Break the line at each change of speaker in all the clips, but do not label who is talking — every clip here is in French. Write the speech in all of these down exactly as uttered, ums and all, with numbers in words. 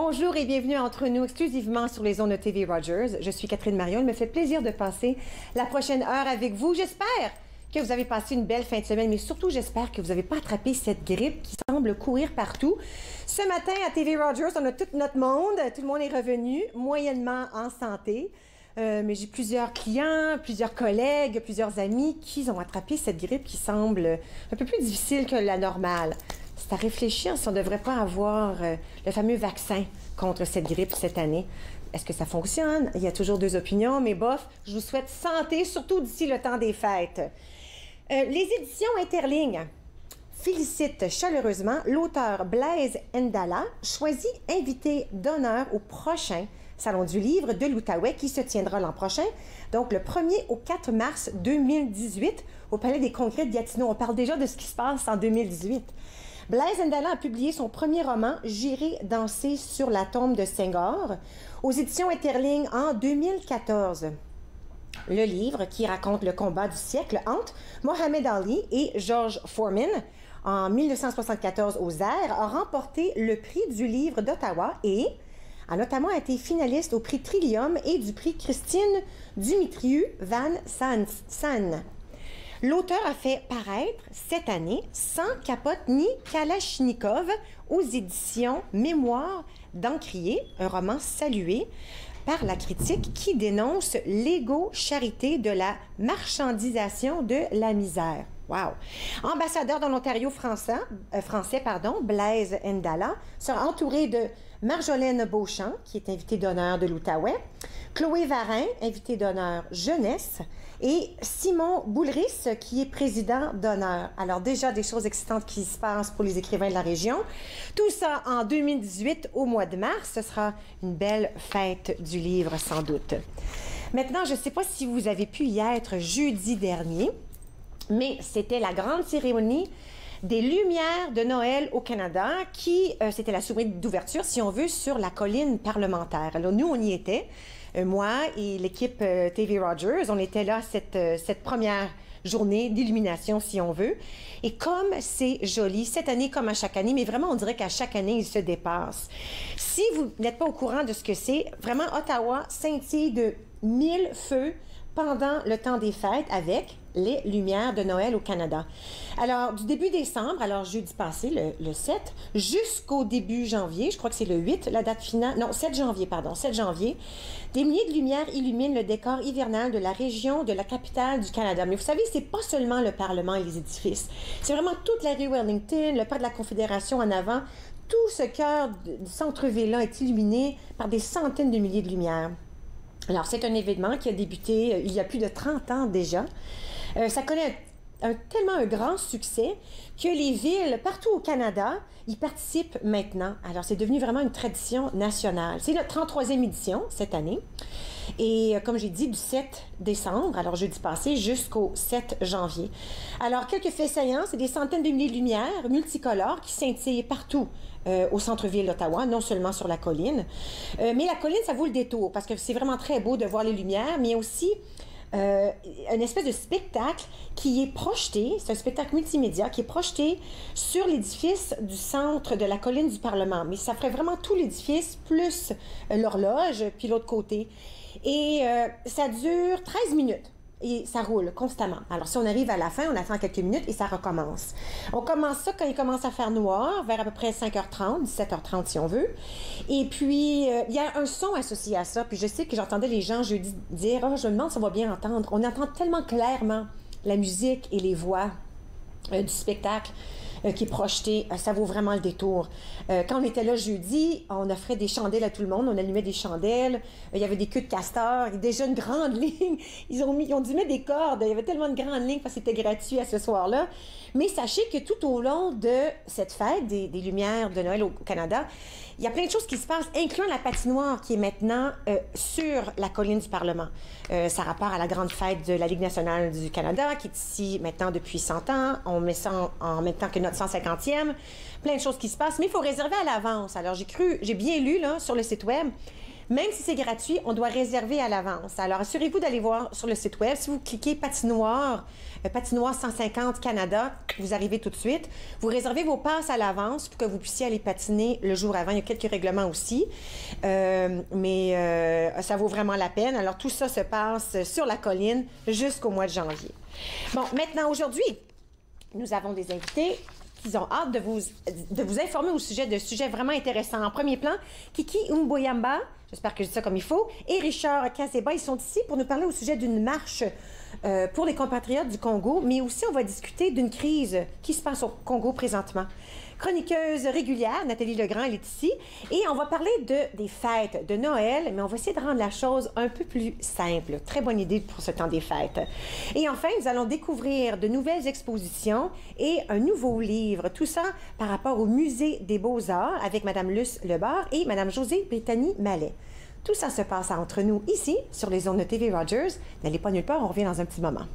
Bonjour et bienvenue entre nous exclusivement sur les ondes de T V Rogers. Je suis Catherine Marion. Il me fait plaisir de passer la prochaine heure avec vous. J'espère que vous avez passé une belle fin de semaine, mais surtout j'espère que vous n'avez pas attrapé cette grippe qui semble courir partout. Ce matin à T V Rogers, on a tout notre monde. Tout le monde est revenu moyennement en santé. Euh, mais j'ai plusieurs clients, plusieurs collègues, plusieurs amis qui ont attrapé cette grippe qui semble un peu plus difficile que la normale. C'est à réfléchir si on ne devrait pas avoir euh, le fameux vaccin contre cette grippe cette année. Est-ce que ça fonctionne? Il y a toujours deux opinions, mais bof, je vous souhaite santé, surtout d'ici le temps des fêtes. Euh, les éditions Interlignes félicitent chaleureusement l'auteur Blaise Ndala, choisi invité d'honneur au prochain Salon du livre de l'Outaouais qui se tiendra l'an prochain, donc le premier au quatre mars deux mille dix-huit au Palais des Congrès de Gatineau. On parle déjà de ce qui se passe en deux mille dix-huit. Blaise Ndala a publié son premier roman « J'irai danser sur la tombe de Senghor » aux éditions Interlignes en deux mille quatorze. Le livre, qui raconte le combat du siècle entre Mohamed Ali et George Foreman en mille neuf cent soixante-quatorze aux Airs, a remporté le prix du livre d'Ottawa et a notamment été finaliste au prix Trillium et du prix Christine Dumitriu Van San. L'auteur a fait paraître cette année Sans capote ni kalachnikov aux éditions Mémoire d'Encrier, un roman salué par la critique qui dénonce l'égo-charité de la marchandisation de la misère. Wow! Ambassadeur dans l'Ontario français, euh, français pardon, Blaise Ndala sera entouré de Marjolaine Beauchamp, qui est invitée d'honneur de l'Outaouais, Chloé Varin, invitée d'honneur jeunesse, et Simon Boulris, qui est président d'honneur. Alors déjà, des choses excitantes qui se passent pour les écrivains de la région. Tout ça en deux mille dix-huit, au mois de mars. Ce sera une belle fête du livre, sans doute. Maintenant, je ne sais pas si vous avez pu y être jeudi dernier, mais c'était la grande cérémonie des Lumières de Noël au Canada qui, euh, c'était la cérémonie d'ouverture, si on veut, sur la colline parlementaire. Alors nous, on y était, euh, moi et l'équipe euh, T V Rogers, on était là cette, euh, cette première journée d'illumination, si on veut. Et comme c'est joli, cette année comme à chaque année, mais vraiment, on dirait qu'à chaque année, il se dépasse. Si vous n'êtes pas au courant de ce que c'est, vraiment, Ottawa scintille de mille feux pendant le temps des fêtes avec les Lumières de Noël au Canada. Alors, du début décembre, alors jeudi passé, le, le sept, jusqu'au début janvier, je crois que c'est le huit, la date finale, non, sept janvier, pardon, sept janvier, des milliers de lumières illuminent le décor hivernal de la région de la capitale du Canada. Mais vous savez, c'est pas seulement le Parlement et les édifices, c'est vraiment toute la rue Wellington, le parc de la Confédération en avant, tout ce cœur du centre-ville-là est illuminé par des centaines de milliers de lumières. Alors, c'est un événement qui a débuté euh, il y a plus de trente ans déjà. Euh, ça connaît un, un, tellement un grand succès que les villes partout au Canada y participent maintenant. Alors, c'est devenu vraiment une tradition nationale. C'est notre trente-troisième édition cette année. Et euh, comme j'ai dit, du sept décembre, alors jeudi passé, jusqu'au sept janvier. Alors, quelques faits saillants, c'est des centaines de milliers de lumières multicolores qui scintillent partout euh, au centre-ville d'Ottawa, non seulement sur la colline. Euh, mais la colline, ça vaut le détour parce que c'est vraiment très beau de voir les lumières, mais aussi Euh, une espèce de spectacle qui est projeté, c'est un spectacle multimédia qui est projeté sur l'édifice du centre de la colline du Parlement. Mais ça ferait vraiment tout l'édifice, plus euh, l'horloge, puis l'autre côté. Et euh, ça dure treize minutes. Et ça roule constamment. Alors, si on arrive à la fin, on attend quelques minutes et ça recommence. On commence ça quand il commence à faire noir, vers à peu près cinq heures trente, dix-sept heures trente si on veut. Et puis, euh, il y a un son associé à ça. Puis je sais que j'entendais les gens jeudi dire « Ah, oh, je me demande si on va bien entendre. » On entend tellement clairement la musique et les voix euh, du spectacle euh, qui est projeté. Euh, ça vaut vraiment le détour. Euh, quand on était là jeudi, on offrait des chandelles à tout le monde. On allumait des chandelles. Euh, il y avait des queues de castor. Et déjà une grande ligne. Ils ont, mis, ils ont dû mettre des cordes. Il y avait tellement de grandes lignes parce que c'était gratuit à ce soir-là. Mais sachez que tout au long de cette fête des, des Lumières de Noël au, au Canada, il y a plein de choses qui se passent, incluant la patinoire qui est maintenant euh, sur la colline du Parlement. Euh, ça rapporte à la grande fête de la Ligue nationale du Canada, qui est ici maintenant depuis cent ans. On met ça en, en même temps que notre cent cinquantième. Plein de choses qui se passent, mais il faut réserver à l'avance. Alors, j'ai cru, j'ai bien lu là sur le site web, Même si c'est gratuit, on doit réserver à l'avance. Alors, assurez-vous d'aller voir sur le site web. Si vous cliquez patinoire, euh, patinoire cent cinquante Canada, vous arrivez tout de suite. Vous réservez vos passes à l'avance pour que vous puissiez aller patiner le jour avant. Il y a quelques règlements aussi, euh, mais euh, ça vaut vraiment la peine. Alors, tout ça se passe sur la colline jusqu'au mois de janvier. Bon, maintenant, aujourd'hui, nous avons des invités qui ont hâte de vous, de vous informer au sujet de sujets vraiment intéressants. En premier plan, Kiki Umboyamba, j'espère que je dis ça comme il faut, et Richard Kaseba, ils sont ici pour nous parler au sujet d'une marche euh, pour les compatriotes du Congo, mais aussi on va discuter d'une crise qui se passe au Congo présentement. Chroniqueuse régulière, Nathalie Legrand, elle est ici. Et on va parler de, des fêtes de Noël, mais on va essayer de rendre la chose un peu plus simple. Très bonne idée pour ce temps des fêtes. Et enfin, nous allons découvrir de nouvelles expositions et un nouveau livre. Tout ça par rapport au Musée des Beaux-Arts avec Mme Luce Lebar et Mme Josée Brittany Mallet. Tout ça se passe entre nous ici, sur les ondes de T V Rogers. N'allez pas nulle part, on revient dans un petit moment.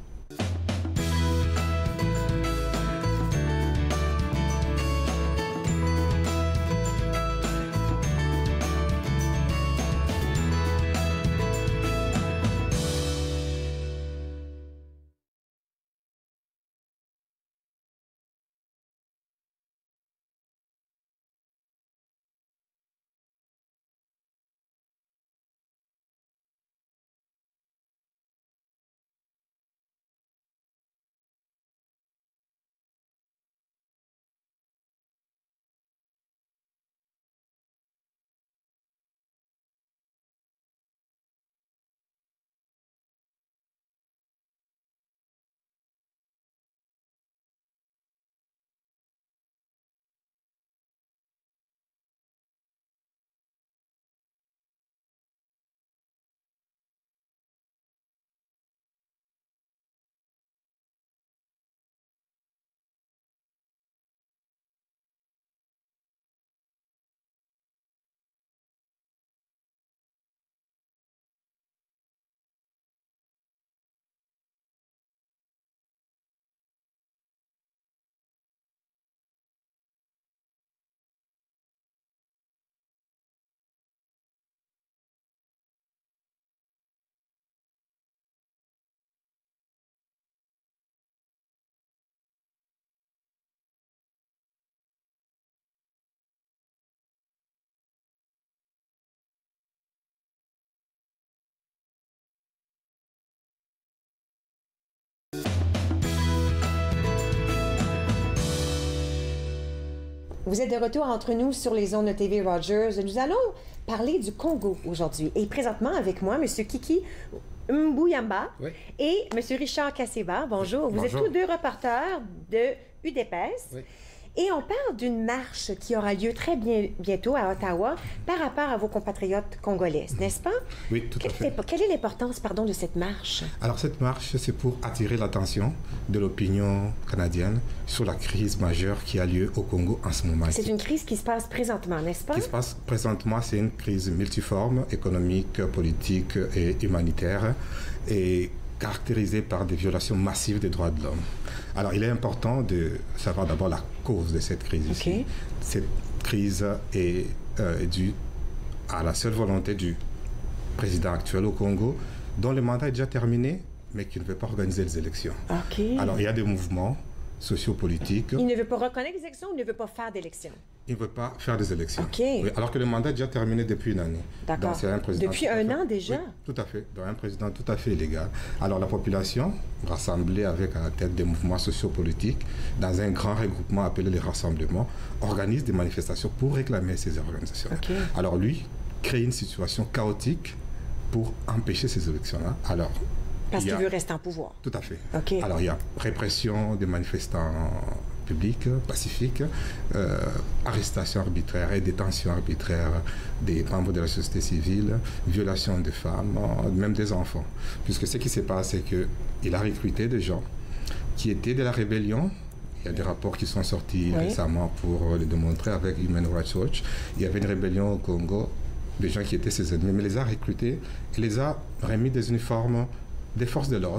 Vous êtes de retour entre nous sur les ondes de T V Rogers. Nous allons parler du Congo aujourd'hui. Et présentement, avec moi, M. Kiki Umboyamba oui. et M. Richard Kaseba. Bonjour. Vous Bonjour. êtes tous deux reporters de U D P S. Oui. Et on parle d'une marche qui aura lieu très bien, bientôt à Ottawa par rapport à vos compatriotes congolais, n'est-ce pas?
Oui, tout à fait.
Quelle est, quelle est l'importance, pardon, de cette marche?
Alors, cette marche, c'est pour attirer l'attention de l'opinion canadienne sur la crise majeure qui a lieu au Congo en ce moment.
C'est une crise qui se passe présentement, n'est-ce pas?
Qui se passe présentement, c'est une crise multiforme, économique, politique et humanitaire, et caractérisée par des violations massives des droits de l'homme. Alors, il est important de savoir d'abord la cause de cette crise okay. ici. Cette crise est euh, due à la seule volonté du président actuel au Congo, dont le mandat est déjà terminé, mais qui ne veut pas organiser les élections.
Okay.
Alors, il y a des mouvements sociopolitiques.
Il ne veut pas reconnaître les élections ou il ne veut pas faire d'élections?
Il ne veut pas faire des élections.
Okay.
Oui, alors que le mandat est déjà terminé depuis une année.
D'accord. Depuis un an déjà?
Oui, tout à fait. Donc, un président tout à fait illégal. Alors, la population, rassemblée avec à la tête des mouvements sociopolitiques, dans un grand regroupement appelé les rassemblements, organise des manifestations pour réclamer ces organisations.
Okay.
Alors, lui, crée une situation chaotique pour empêcher ces élections-là. Alors,
Parce qu'il a... veut rester en pouvoir.
Tout à fait.
Okay.
Alors, il y a répression des manifestants publics, pacifiques, euh, arrestation arbitraire et détention arbitraire des membres de la société civile, violation des femmes, même des enfants. Puisque ce qui se passe, c'est qu'il a recruté des gens qui étaient de la rébellion. Il y a des rapports qui sont sortis oui. récemment pour le démontrer avec Human Rights Watch. Il y avait une rébellion au Congo, des gens qui étaient ses ennemis, mais les a recrutés et les a remis des uniformes des forces de l'ordre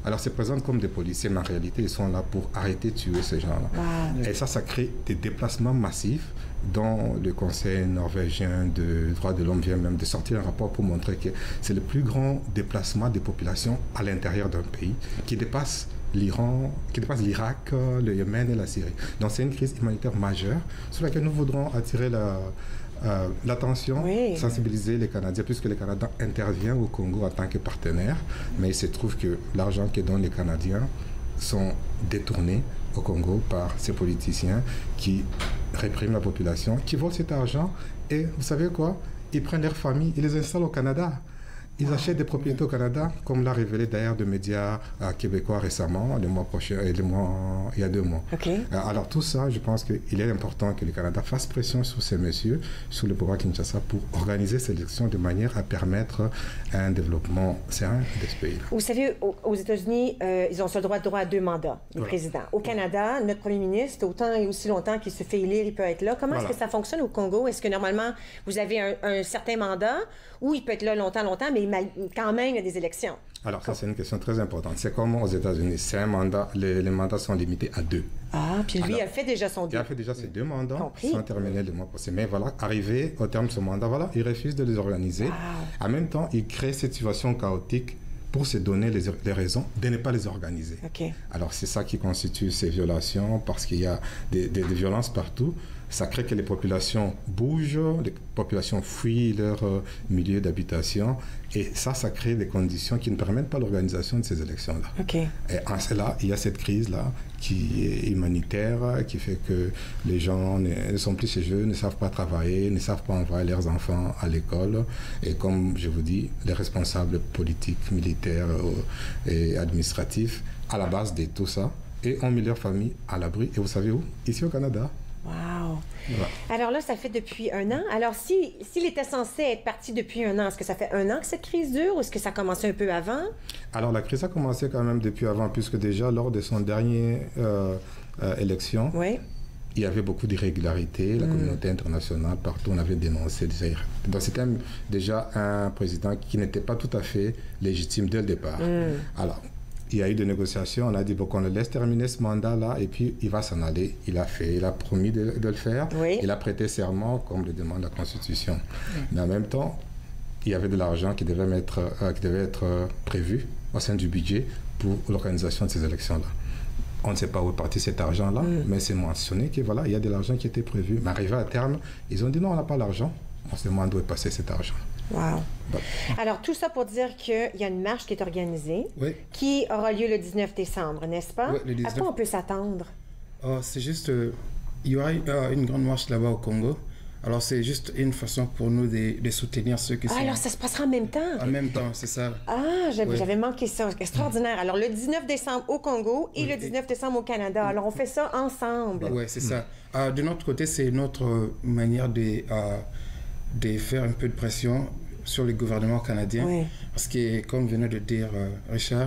Alors, ils se présentent comme des policiers, mais en réalité, ils sont là pour arrêter, tuer ces gens-là. Wow. Et ça, ça crée des déplacements massifs dont le Conseil norvégien de droits de l'homme vient même de sortir un rapport pour montrer que c'est le plus grand déplacement des populations à l'intérieur d'un pays qui dépasse l'Iran, qui dépasse l'Irak, le Yémen et la Syrie. Donc c'est une crise humanitaire majeure sur laquelle nous voudrons attirer la, euh, l'attention, oui. sensibiliser les Canadiens, puisque le Canada intervient au Congo en tant que partenaire, mais il se trouve que l'argent que donnent les Canadiens sont détournés au Congo par ces politiciens qui répriment la population, qui volent cet argent et vous savez quoi? Ils prennent leurs familles, ils les installent au Canada. Ils wow. achètent des propriétés au Canada, comme l'a révélé d'ailleurs de médias euh, québécois récemment, le mois prochain, et le mois, il y a deux mois.
Okay.
Euh, alors tout ça, je pense qu'il est important que le Canada fasse pression sur ces messieurs, sur le pouvoir Kinshasa, pour organiser ces élections de manière à permettre un développement serein de ce pays.
Vous savez, aux États-Unis, euh, ils ont ce droit, droit à deux mandats, les voilà. présidents. Au Canada, notre premier ministre, autant et aussi longtemps qu'il se fait élire, il peut être là. Comment voilà. est-ce que ça fonctionne au Congo? Est-ce que normalement, vous avez un, un certain mandat, ou il peut être là longtemps, longtemps, mais quand même, il y a des élections?
Alors, ça, c'est une question très importante. C'est comme aux États-Unis. C'est un mandat, les, les mandats sont limités à deux.
Ah, puis lui, Alors, il a fait déjà son deux.
Il a fait déjà ses deux mandats, Compris. sans terminer le mois passé. Mais voilà, arrivé au terme de ce mandat, voilà, il refuse de les organiser. Wow. En même temps, il crée cette situation chaotique pour se donner les, les raisons de ne pas les organiser.
Okay.
Alors, c'est ça qui constitue ces violations, parce qu'il y a des, des, des violences partout. Ça crée que les populations bougent, les populations fuient leur euh, milieu d'habitation. Et ça, ça crée des conditions qui ne permettent pas l'organisation de ces élections-là.
Okay.
Et en cela, il y a cette crise-là qui est humanitaire, qui fait que les gens ne, ne sont plus chez eux, ne savent pas travailler, ne savent pas envoyer leurs enfants à l'école. Et comme je vous dis, les responsables politiques, militaires euh, et administratifs, à la base de tout ça, et ont mis leur famille à l'abri. Et vous savez où? Ici au Canada.
Wow!
Voilà.
Alors là, ça fait depuis un an. Alors, si, s'il était censé être parti depuis un an, est-ce que ça fait un an que cette crise dure ou est-ce que ça a commencé un peu avant?
Alors, la crise a commencé quand même depuis avant, puisque déjà, lors de son dernier euh, euh, élection,
oui.
il y avait beaucoup d'irrégularités. La mm. communauté internationale, partout, on avait dénoncé des irrégularités. Donc, c'était déjà un président qui n'était pas tout à fait légitime dès le départ. Mm. Alors, il y a eu des négociations, on a dit bon, qu'on le laisse terminer ce mandat-là et puis il va s'en aller. Il a fait, il a promis de, de le faire.
Oui.
Il a prêté serment comme le demande la Constitution. Oui. Mais en même temps, il y avait de l'argent qui devait être, euh, qui devait être euh, prévu au sein du budget pour l'organisation de ces élections-là. On ne sait pas où est parti cet argent-là, mm. mais c'est mentionné que voilà, il y a de l'argent qui était prévu. Mais arrivé à terme, ils ont dit non, on n'a pas l'argent. On se demande où est passé cet argent.
Wow. Bon. Alors, tout ça pour dire qu'il y a une marche qui est organisée,
oui.
qui aura lieu le dix-neuf décembre, n'est-ce pas?
Oui, le dix-neuf.
À quoi on peut s'attendre?
Oh, c'est juste, euh, il y aura euh, une grande marche là-bas au Congo. Alors, c'est juste une façon pour nous de, de soutenir ceux qui
ah,
sont...
alors ça se passera en même temps?
En même temps, c'est ça.
Ah, j'avais,
oui.
j'avais manqué ça. Extraordinaire. Alors, le dix-neuf décembre au Congo et oui. le dix-neuf décembre au Canada. Alors, on fait ça ensemble.
Oui, c'est ça. Euh, de notre côté, c'est notre manière de, euh, de faire un peu de pression sur le gouvernement canadien.
Oui.
Parce que, comme venait de dire euh, Richard,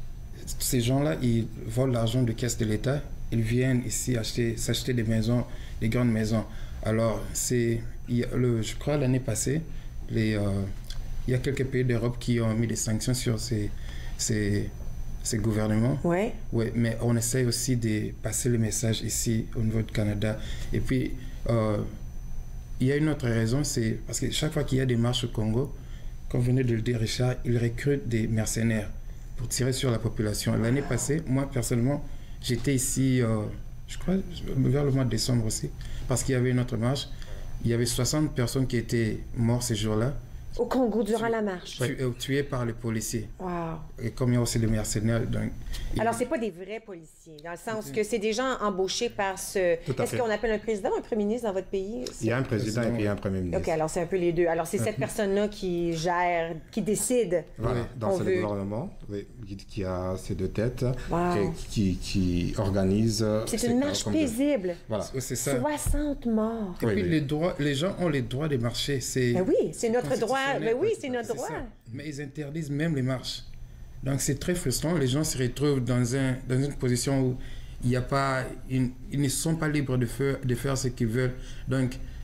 ces gens-là, ils volent l'argent de caisse de l'État. Ils viennent ici acheter, s'acheter des maisons, des grandes maisons. Alors, c'est, il y a le, je crois l'année passée, les, euh, il y a quelques pays d'Europe qui ont mis des sanctions sur ces, ces, ces gouvernements.
Oui.
Oui, mais on essaie aussi de passer le message ici au niveau du Canada. Et puis, euh, il y a une autre raison, c'est parce que chaque fois qu'il y a des marches au Congo, comme venait de le dire Richard, ils recrutent des mercenaires pour tirer sur la population. L'année passée, moi personnellement, j'étais ici, euh, je crois, vers le mois de décembre aussi, parce qu'il y avait une autre marche. Il y avait soixante personnes qui étaient mortes ces jours-là.
Au Congo, durant
tu,
la marche?
Tu, euh, tués par les policiers.
Wow.
Et comme il y a aussi des mercenaires. Donc,
alors, ce n'est pas des vrais policiers, dans le sens que c'est des gens embauchés par ce... Est-ce qu'on appelle un président ou un premier ministre dans votre pays?
Il y a un président et puis il y a un premier ministre.
OK, alors c'est un peu les deux. Alors, c'est cette personne-là qui gère, qui décide.
Voilà, dans ce
veut...
gouvernement, oui, qui a ses deux têtes,
wow.
qui, qui, qui organise...
C'est une marche paisible.
Voilà.
C'est ça.
soixante morts.
Et
oui,
puis,
oui.
Les, droits, les gens ont les droits de marcher. C'est...
Ben oui, c'est notre droit. Ben oui, c'est notre droit.
Mais ils interdisent même les marches. Donc c'est très frustrant. Les gens se retrouvent dans, un, dans une position où il y a pas, ils, ils ne sont pas libres de faire, de faire ce qu'ils veulent. Donc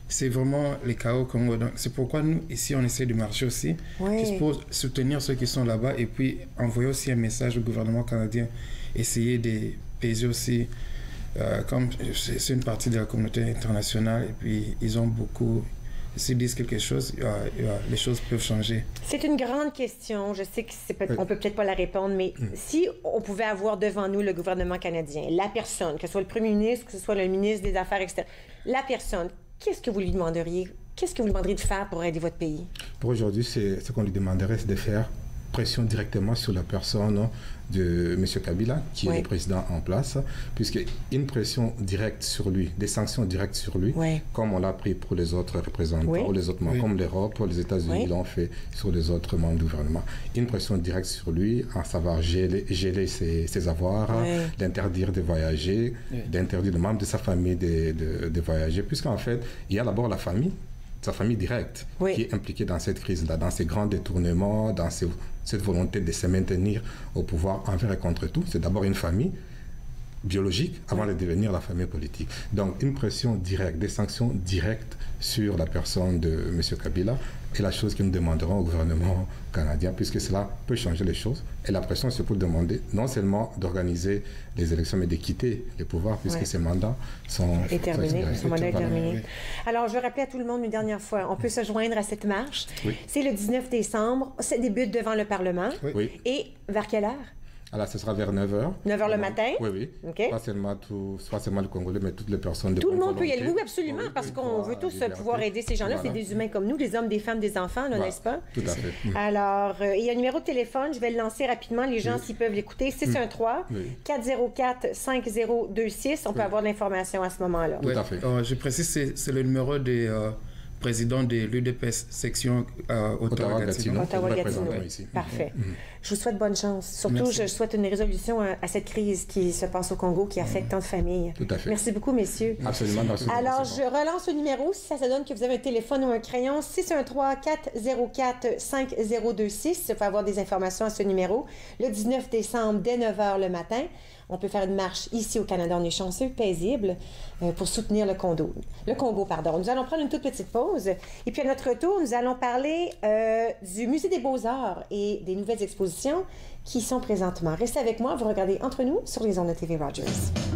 c'est vraiment les chaos au Congo. Donc, c'est pourquoi nous, ici, on essaie de marcher aussi,
Oui.
juste pour soutenir ceux qui sont là-bas et puis envoyer aussi un message au gouvernement canadien, essayer de peser aussi, euh, comme c'est une partie de la communauté internationale et puis ils ont beaucoup... S'ils disent quelque chose, euh, euh, les choses peuvent changer.
C'est une grande question. Je sais qu'on peut,
Oui.
peut peut-être pas la répondre, mais mm. si on pouvait avoir devant nous le gouvernement canadien, la personne, que ce soit le premier ministre, que ce soit le ministre des Affaires extérieures, la personne, qu'est-ce que vous lui demanderiez? Qu'est-ce que vous lui demanderiez de faire pour aider votre pays?
Pour aujourd'hui, ce qu'on lui demanderait, c'est de faire pression directement sur la personne de M. Kabila, qui oui. est le président en place, puisqu'une pression directe sur lui, des sanctions directes sur lui, oui. comme on l'a pris pour les autres représentants, oui. ou les autres membres, oui. comme l'Europe, les États-Unis oui. l'ont fait sur les autres membres du gouvernement. Une pression directe sur lui, à savoir geler, geler ses, ses avoirs, oui. d'interdire de voyager, oui. d'interdire les membres de sa famille de, de, de voyager, puisqu'en fait, il y a d'abord la famille, sa famille directe, oui. qui est impliquée dans cette crise-là, dans ces grands détournements, dans ces, cette volonté de se maintenir au pouvoir envers et contre tout. C'est d'abord une famille biologique avant oui. de devenir la famille politique. Donc, une pression directe, des sanctions directes sur la personne de M. Kabila est la chose que nous demanderons au gouvernement canadien, puisque cela peut changer les choses. Et la pression, c'est pour demander non seulement d'organiser les élections, mais de quitter le pouvoir, puisque ouais. ses mandats sont...
est terminé, son mandat est terminé. Alors, je vais rappeler à tout le monde une dernière fois, on peut se joindre à cette marche. Oui. C'est le dix-neuf décembre, ça débute devant le Parlement.
Oui.
Et vers quelle heure?
Alors, ce sera vers neuf heures.
neuf heures le matin?
Oui, oui.
Okay.
Pas seulement, tout, pas seulement le Congolais, mais toutes les personnes de
Tout le monde
volonté.
peut y aller, oui, absolument, oui, parce qu'on veut tous liberté. pouvoir aider ces gens-là. Voilà. C'est des humains comme nous, des hommes, des femmes, des enfants, là, voilà. n'est-ce pas?
Tout à fait.
Alors, euh, il y a un numéro de téléphone, je vais le lancer rapidement, les gens, oui. s'ils peuvent l'écouter, six un trois, quatre zéro quatre, cinq zéro deux six. On peut oui. avoir de l'information à ce moment-là.
Oui.
Tout
à fait. Euh, je précise, c'est, c'est le numéro des... Euh... président de l'U D P S section euh, Ottawa-Gatineau.
Ottawa-Gatineau. Parfait. Mm-hmm. Je vous souhaite bonne chance. Surtout, Merci. je souhaite une résolution à, à cette crise qui se passe au Congo, qui affecte mm-hmm. tant de familles.
Tout à fait.
Merci beaucoup, messieurs.
Absolument.
Alors, je relance le numéro. Si ça se donne que vous avez un téléphone ou un crayon, six un trois, quatre zéro quatre, cinq zéro deux six. Il faut avoir des informations à ce numéro. Le dix-neuf décembre, dès neuf heures le matin. On peut faire une marche ici au Canada, on est chanceux, paisible, euh, pour soutenir le Congo. Le Congo, pardon. Nous allons prendre une toute petite pause. Et puis à notre retour, nous allons parler euh, du Musée des Beaux-Arts et des nouvelles expositions qui sont présentement. Restez avec moi, vous regardez Entre nous sur les ondes de T V Rogers.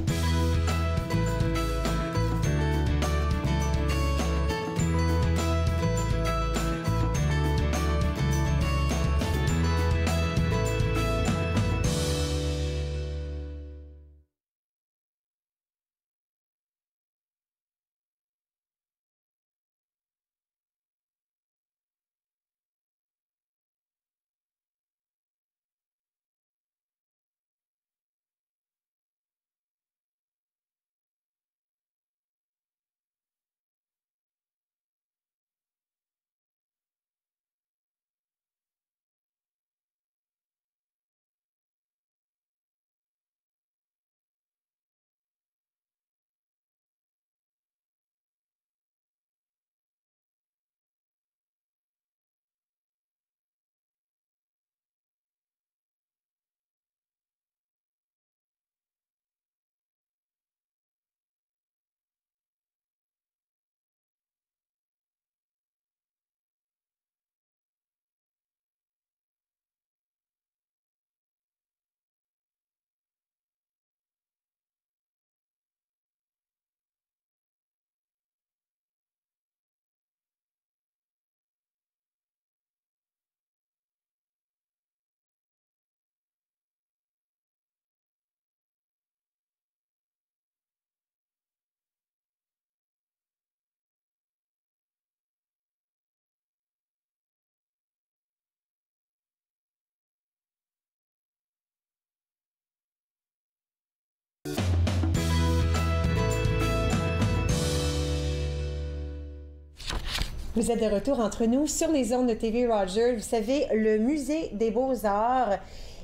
Vous êtes de retour entre nous sur les ondes de T V Rogers. Vous savez, le Musée des Beaux-Arts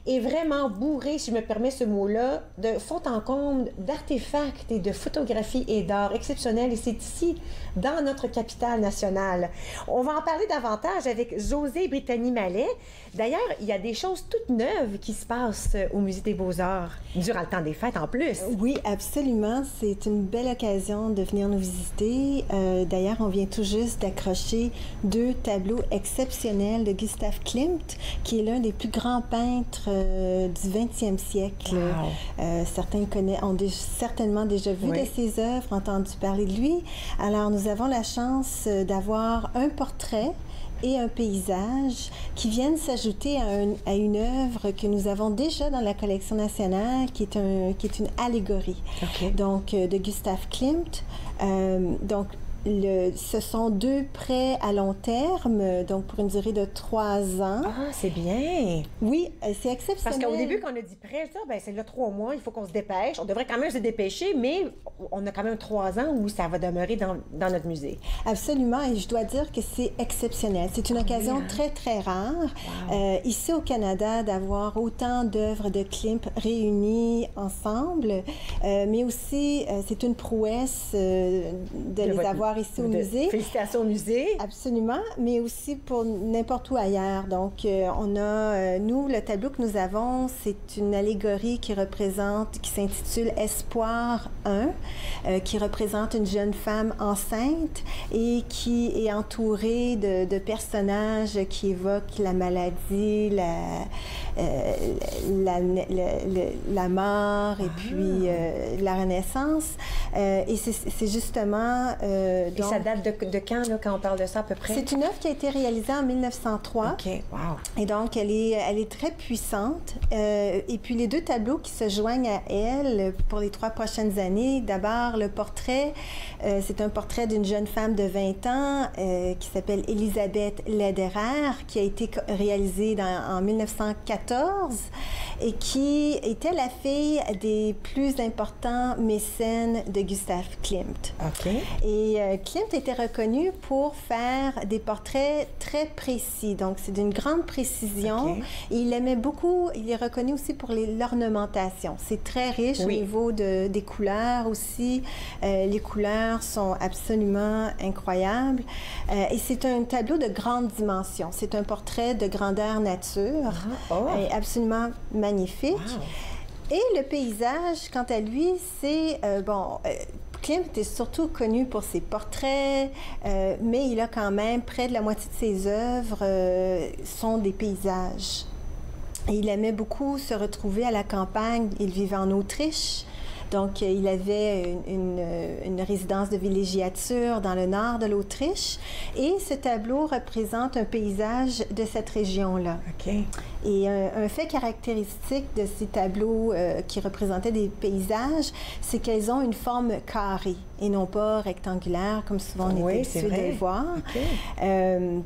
est vraiment bourré, si je me permets ce mot-là, de fond en comble d'artefacts et de photographies et d'art exceptionnels. Et c'est ici, dans notre capitale nationale. On va en parler davantage avec Josée Brittany-Mallet. D'ailleurs, il y a des choses toutes neuves qui se passent au Musée des Beaux-Arts, durant le temps des fêtes en plus.
Oui, absolument. C'est une belle occasion de venir nous visiter. Euh, D'ailleurs, on vient tout juste d'accrocher deux tableaux exceptionnels de Gustav Klimt, qui est l'un des plus grands peintres euh, du vingtième siècle.
Wow.
Euh, certains connaissent, ont dé certainement déjà vu
Oui.
de ses œuvres, entendu parler de lui. Alors, nous avons la chance d'avoir un portrait et un paysage qui viennent s'ajouter à, un, à une œuvre que nous avons déjà dans la collection nationale, qui est, un, qui est une allégorie.
Okay.
Donc, euh, de Gustav Klimt. Euh, donc, Le, ce sont deux prêts à long terme, donc pour une durée de trois ans.
Ah, c'est bien!
Oui, c'est exceptionnel.
Parce qu'au début, quand on a dit prêt, ça, ben, c'est là trois mois, il faut qu'on se dépêche. On devrait quand même se dépêcher, mais on a quand même trois ans où ça va demeurer dans, dans notre musée.
Absolument, et je dois dire que c'est exceptionnel. C'est une occasion
oui, hein?
très, très rare,
Wow.
euh, ici au Canada, d'avoir autant d'œuvres de Klimt réunies ensemble, euh, mais aussi, euh, c'est une prouesse euh, de
Le
les
votre-
avoir ici au
de-
musée.
Félicitations au musée.
Absolument, mais aussi pour n'importe où ailleurs. Donc, euh, on a, euh, nous, le tableau que nous avons, c'est une allégorie qui représente, qui s'intitule Espoir un, euh, qui représente une jeune femme enceinte et qui est entourée de, de personnages qui évoquent la maladie, la, euh, la, la, la, la mort et
Ah.
puis euh, la renaissance. Euh, et c'est c'est justement... euh,
Et ça date de, de quand, là, quand on parle de ça, à peu près?
c'est une œuvre qui a été réalisée en mille neuf cent trois.
OK, wow.
Et donc, elle est, elle est très puissante. Euh, et puis, les deux tableaux qui se joignent à elle pour les trois prochaines années. D'abord, le portrait, euh, c'est un portrait d'une jeune femme de vingt ans euh, qui s'appelle Elisabeth Lederer, qui a été réalisé dans, en mille neuf cent quatorze et qui était la fille des plus importants mécènes de Gustav Klimt.
OK.
Et euh, Klimt était reconnu pour faire des portraits très précis. Donc, c'est d'une grande précision.
OK.
Et il aimait beaucoup, il est reconnu aussi pour l'ornementation. C'est très riche
Oui.
au niveau de, des couleurs aussi. Euh, les couleurs sont absolument incroyables. Euh, et c'est un tableau de grande dimension. C'est un portrait de grandeur nature.
Ah, oh.
Euh, absolument magnifique.
Wow.
Et le paysage, quant à lui, c'est, euh, bon, euh, Klimt est surtout connu pour ses portraits, euh, mais il a quand même, près de la moitié de ses œuvres euh, sont des paysages. Et il aimait beaucoup se retrouver à la campagne. Il vivait en Autriche. Donc, il avait une, une, une résidence de villégiature dans le nord de l'Autriche. Et ce tableau représente un paysage de cette région-là.
OK.
Et un, un fait caractéristique de ces tableaux euh, qui représentaient des paysages, c'est qu'elles ont une forme carrée et non pas rectangulaire, comme souvent on
Oui,
est
c'est
habitué de
vrai.
le voir.
OK.
Euh,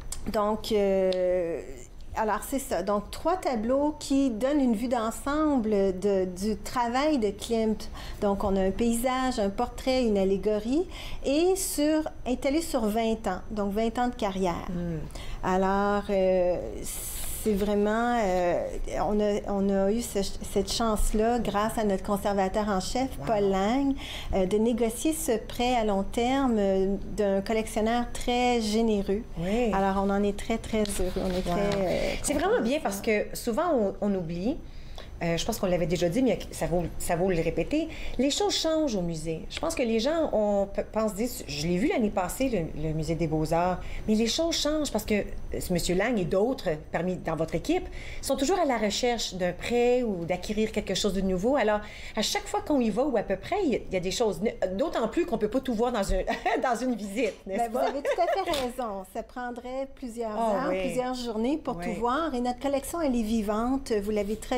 donc, euh, alors c'est ça. Donc, trois tableaux qui donnent une vue d'ensemble de, du travail de Klimt. Donc, on a un paysage, un portrait, une allégorie, et sur, étalé sur vingt ans, donc vingt ans de carrière.
Mm.
Alors, euh, c'est vraiment... Euh, on, a, on a eu ce, cette chance-là, grâce à notre conservateur en chef,
Wow.
Paul Lang, euh, de négocier ce prêt à long terme euh, d'un collectionneur très généreux.
Oui.
Alors, on en est très, très heureux. On est
Wow.
très... euh,
C'est
contents
vraiment
de
bien
ça.
parce que souvent, on, on oublie. Euh, je pense qu'on l'avait déjà dit, mais ça vaut, ça vaut le répéter. Les choses changent au musée. Je pense que les gens on pensent, disent, je l'ai vu l'année passée, le, le musée des Beaux-Arts, mais les choses changent parce que euh, M. Lang et d'autres parmi dans votre équipe sont toujours à la recherche d'un prêt ou d'acquérir quelque chose de nouveau. Alors, à chaque fois qu'on y va ou à peu près, il y a, il y a des choses, d'autant plus qu'on peut pas tout voir dans, un, dans une visite, n'est-ce
Ben, vous
pas?
avez tout à fait raison. Ça prendrait plusieurs
Oh,
heures,
oui.
plusieurs journées pour
Oui.
tout voir. Et notre collection, elle est vivante. Vous l'avez très bien
Oui.
dit.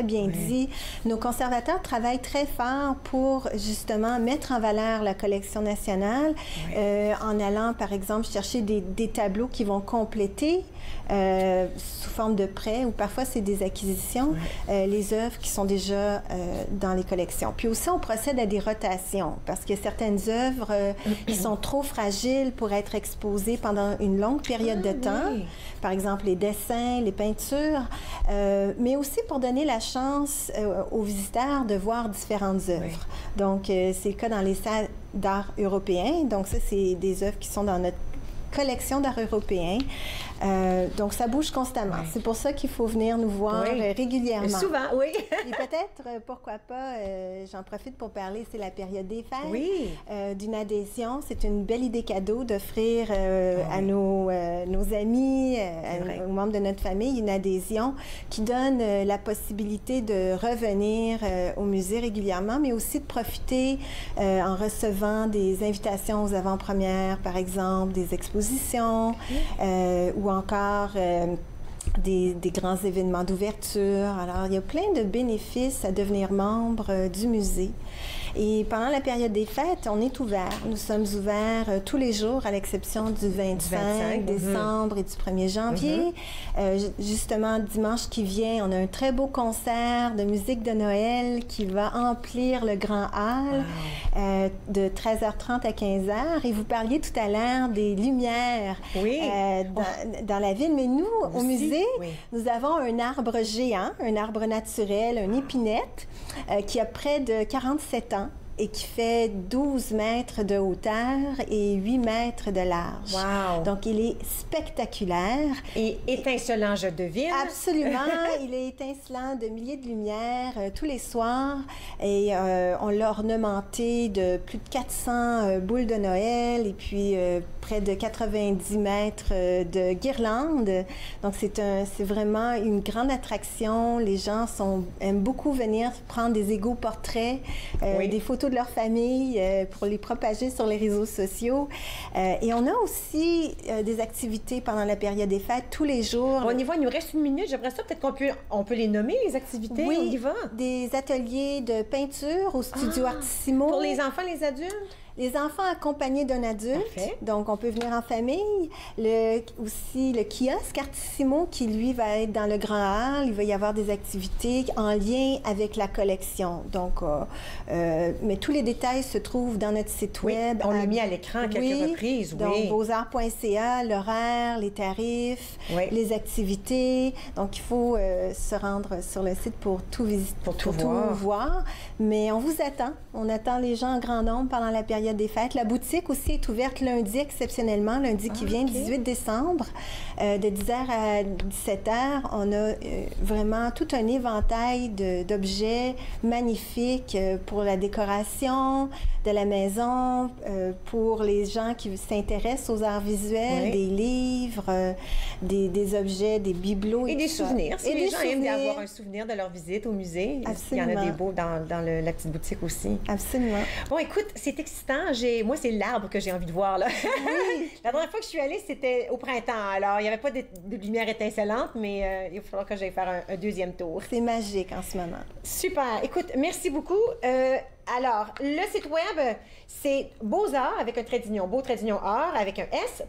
dit, nos conservateurs travaillent très fort pour justement mettre en valeur la collection nationale oui. euh, en allant, par exemple, chercher des, des tableaux qui vont compléter euh, sous forme de prêt ou parfois c'est des acquisitions, oui. euh, les œuvres qui sont déjà euh, dans les collections. Puis aussi, on procède à des rotations parce que certaines œuvres euh, qui sont trop fragiles pour être exposées pendant une longue période ah, de temps. Oui. Par exemple, les dessins, les peintures, euh, mais aussi pour donner la chance euh, aux visiteurs de voir différentes œuvres. Oui. Donc, euh, c'est le cas dans les salles d'art européens. Donc, ça, c'est des œuvres qui sont dans notre collection d'art européen. Euh, donc, ça bouge constamment. Oui. C'est pour ça qu'il faut venir nous voir oui. euh, régulièrement.
Et souvent, oui.
Et peut-être, euh, pourquoi pas, euh, j'en profite pour parler, c'est la période des fêtes.
Oui.
Euh, d'une adhésion. C'est une belle idée cadeau d'offrir euh, oui. à nos, euh, nos amis, euh, aux membres de notre famille, une adhésion qui donne euh, la possibilité de revenir euh, au musée régulièrement, mais aussi de profiter euh, en recevant des invitations aux avant-premières, par exemple, des expositions oui. euh, ou encore euh, des, des grands événements d'ouverture. Alors, il y a plein de bénéfices à devenir membre euh, du musée. Et pendant la période des fêtes, on est ouvert. Nous sommes ouverts euh, tous les jours, à l'exception du vingt-cinq, vingt-cinq décembre mm-hmm. et du premier janvier. Mm-hmm. euh, justement, dimanche qui vient, on a un très beau concert de musique de Noël qui va emplir le grand hall wow. euh, de treize heures trente à quinze heures. Et vous parliez tout à l'heure des lumières
oui.
euh, dans, oh. dans la ville. Mais nous, Aussi, au musée,
oui.
nous avons un arbre géant, un arbre naturel, un épinette, euh, qui a près de quarante-sept ans et qui fait douze mètres de hauteur et huit mètres de large.
Wow.
Donc, il est spectaculaire.
Et étincelant, je devine.
Absolument. Il est étincelant de milliers de lumières euh, tous les soirs. Et euh, on l'a ornementé de plus de quatre cents euh, boules de Noël et puis euh, près de quatre-vingt-dix mètres euh, de guirlandes. Donc, c'est un, c'est vraiment une grande attraction. Les gens sont, aiment beaucoup venir prendre des égaux portraits, euh, oui. des photos de leur famille euh, pour les propager sur les réseaux sociaux. Euh, et on a aussi euh, des activités pendant la période des fêtes, tous les jours.
On y va, il nous reste une minute. J'aimerais ça, peut-être qu'on peut, on peut les nommer, les activités.
Oui,
on y va.
Des ateliers de peinture au studio ah, Artissimo.
Pour les enfants, les adultes?
Les enfants accompagnés d'un adulte,
Parfait. Donc
on peut venir en famille. Le, aussi le kiosque Artissimo qui, lui, va être dans le grand hall. Il va y avoir des activités en lien avec la collection. Donc, euh, euh, mais tous les détails se trouvent dans notre site
oui,
web.
On l'a mis à l'écran à quelques
oui,
reprises.
Donc,
oui.
beaux arts point c a, l'horaire, les tarifs,
oui.
les activités. Donc, il faut euh, se rendre sur le site pour tout visiter,
pour, tout,
pour
voir.
tout voir. Mais on vous attend. On attend les gens en grand nombre pendant la période des fêtes. La boutique aussi est ouverte lundi exceptionnellement, lundi qui ah, vient, okay. dix-huit décembre, euh, de dix heures à dix-sept heures. On a euh, vraiment tout un éventail de, d'objets magnifiques euh, pour la décoration de la maison, euh, pour les gens qui s'intéressent aux arts visuels, oui. des livres, euh, des, des objets, des bibelots.
Et, et des
ça.
souvenirs. Si
et
les
des
gens
souvenirs.
aiment avoir un souvenir de leur visite au musée,
Absolument.
il y en a des beaux dans, dans le, la petite boutique aussi.
Absolument.
Bon, écoute, c'est excitant. J'ai... Moi, c'est l'arbre que j'ai envie de voir, là.
Oui.
La dernière fois que je suis allée, c'était au printemps. Alors, il n'y avait pas de, de lumière étincelante, mais euh, il va falloir que j'aille faire un, un deuxième tour.
C'est magique en ce moment.
Super. Écoute, merci beaucoup. Euh, alors, le site web, c'est Beaux-Arts avec un trait d'union, beau trait d'union art avec un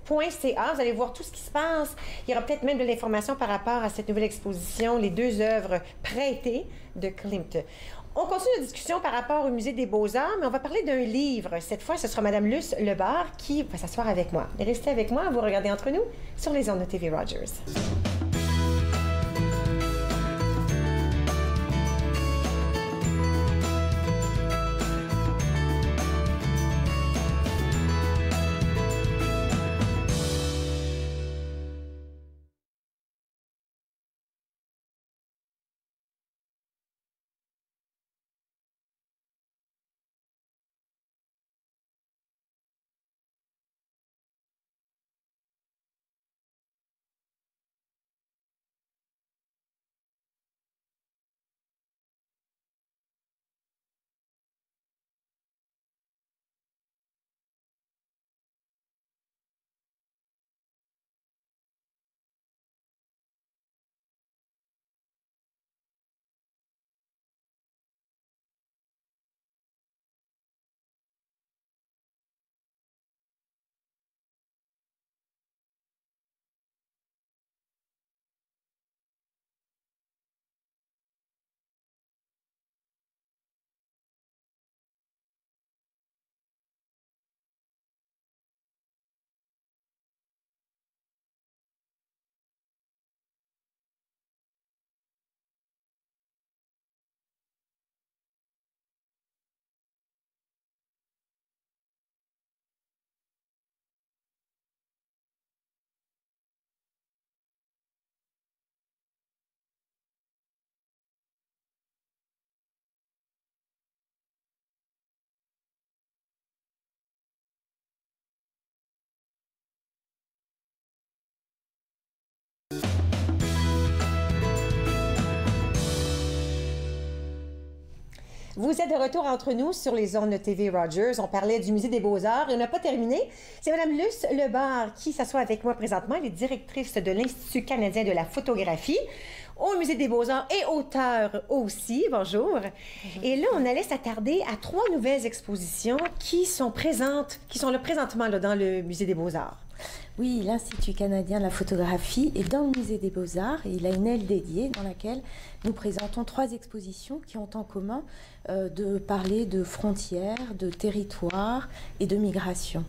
S.ca. Vous allez voir tout ce qui se passe. Il y aura peut-être même de l'information par rapport à cette nouvelle exposition, les deux œuvres prêtées de Klimt. On continue la discussion par rapport au Musée des Beaux-Arts, mais on va parler d'un livre. Cette fois, ce sera Mme Luce Lebar qui va s'asseoir avec moi. Restez avec moi, vous regardez Entre nous sur les ondes de T V Rogers. Vous êtes de retour entre nous sur les ondes de T V Rogers. On parlait du Musée des Beaux-Arts et on n'a pas terminé. C'est Mme Luce Lebar qui s'assoit avec moi présentement. Elle est directrice de l'Institut canadien de la photographie au Musée des Beaux-Arts et auteur aussi. Bonjour. Bonjour. Et là, on allait s'attarder à trois nouvelles expositions qui sont présentes, qui sont là présentement là, dans le Musée des Beaux-Arts.
Oui, l'Institut canadien de la photographie est dans le Musée des Beaux-Arts et il a une aile dédiée dans laquelle nous présentons trois expositions qui ont en commun euh, de parler de frontières, de territoires et de migration.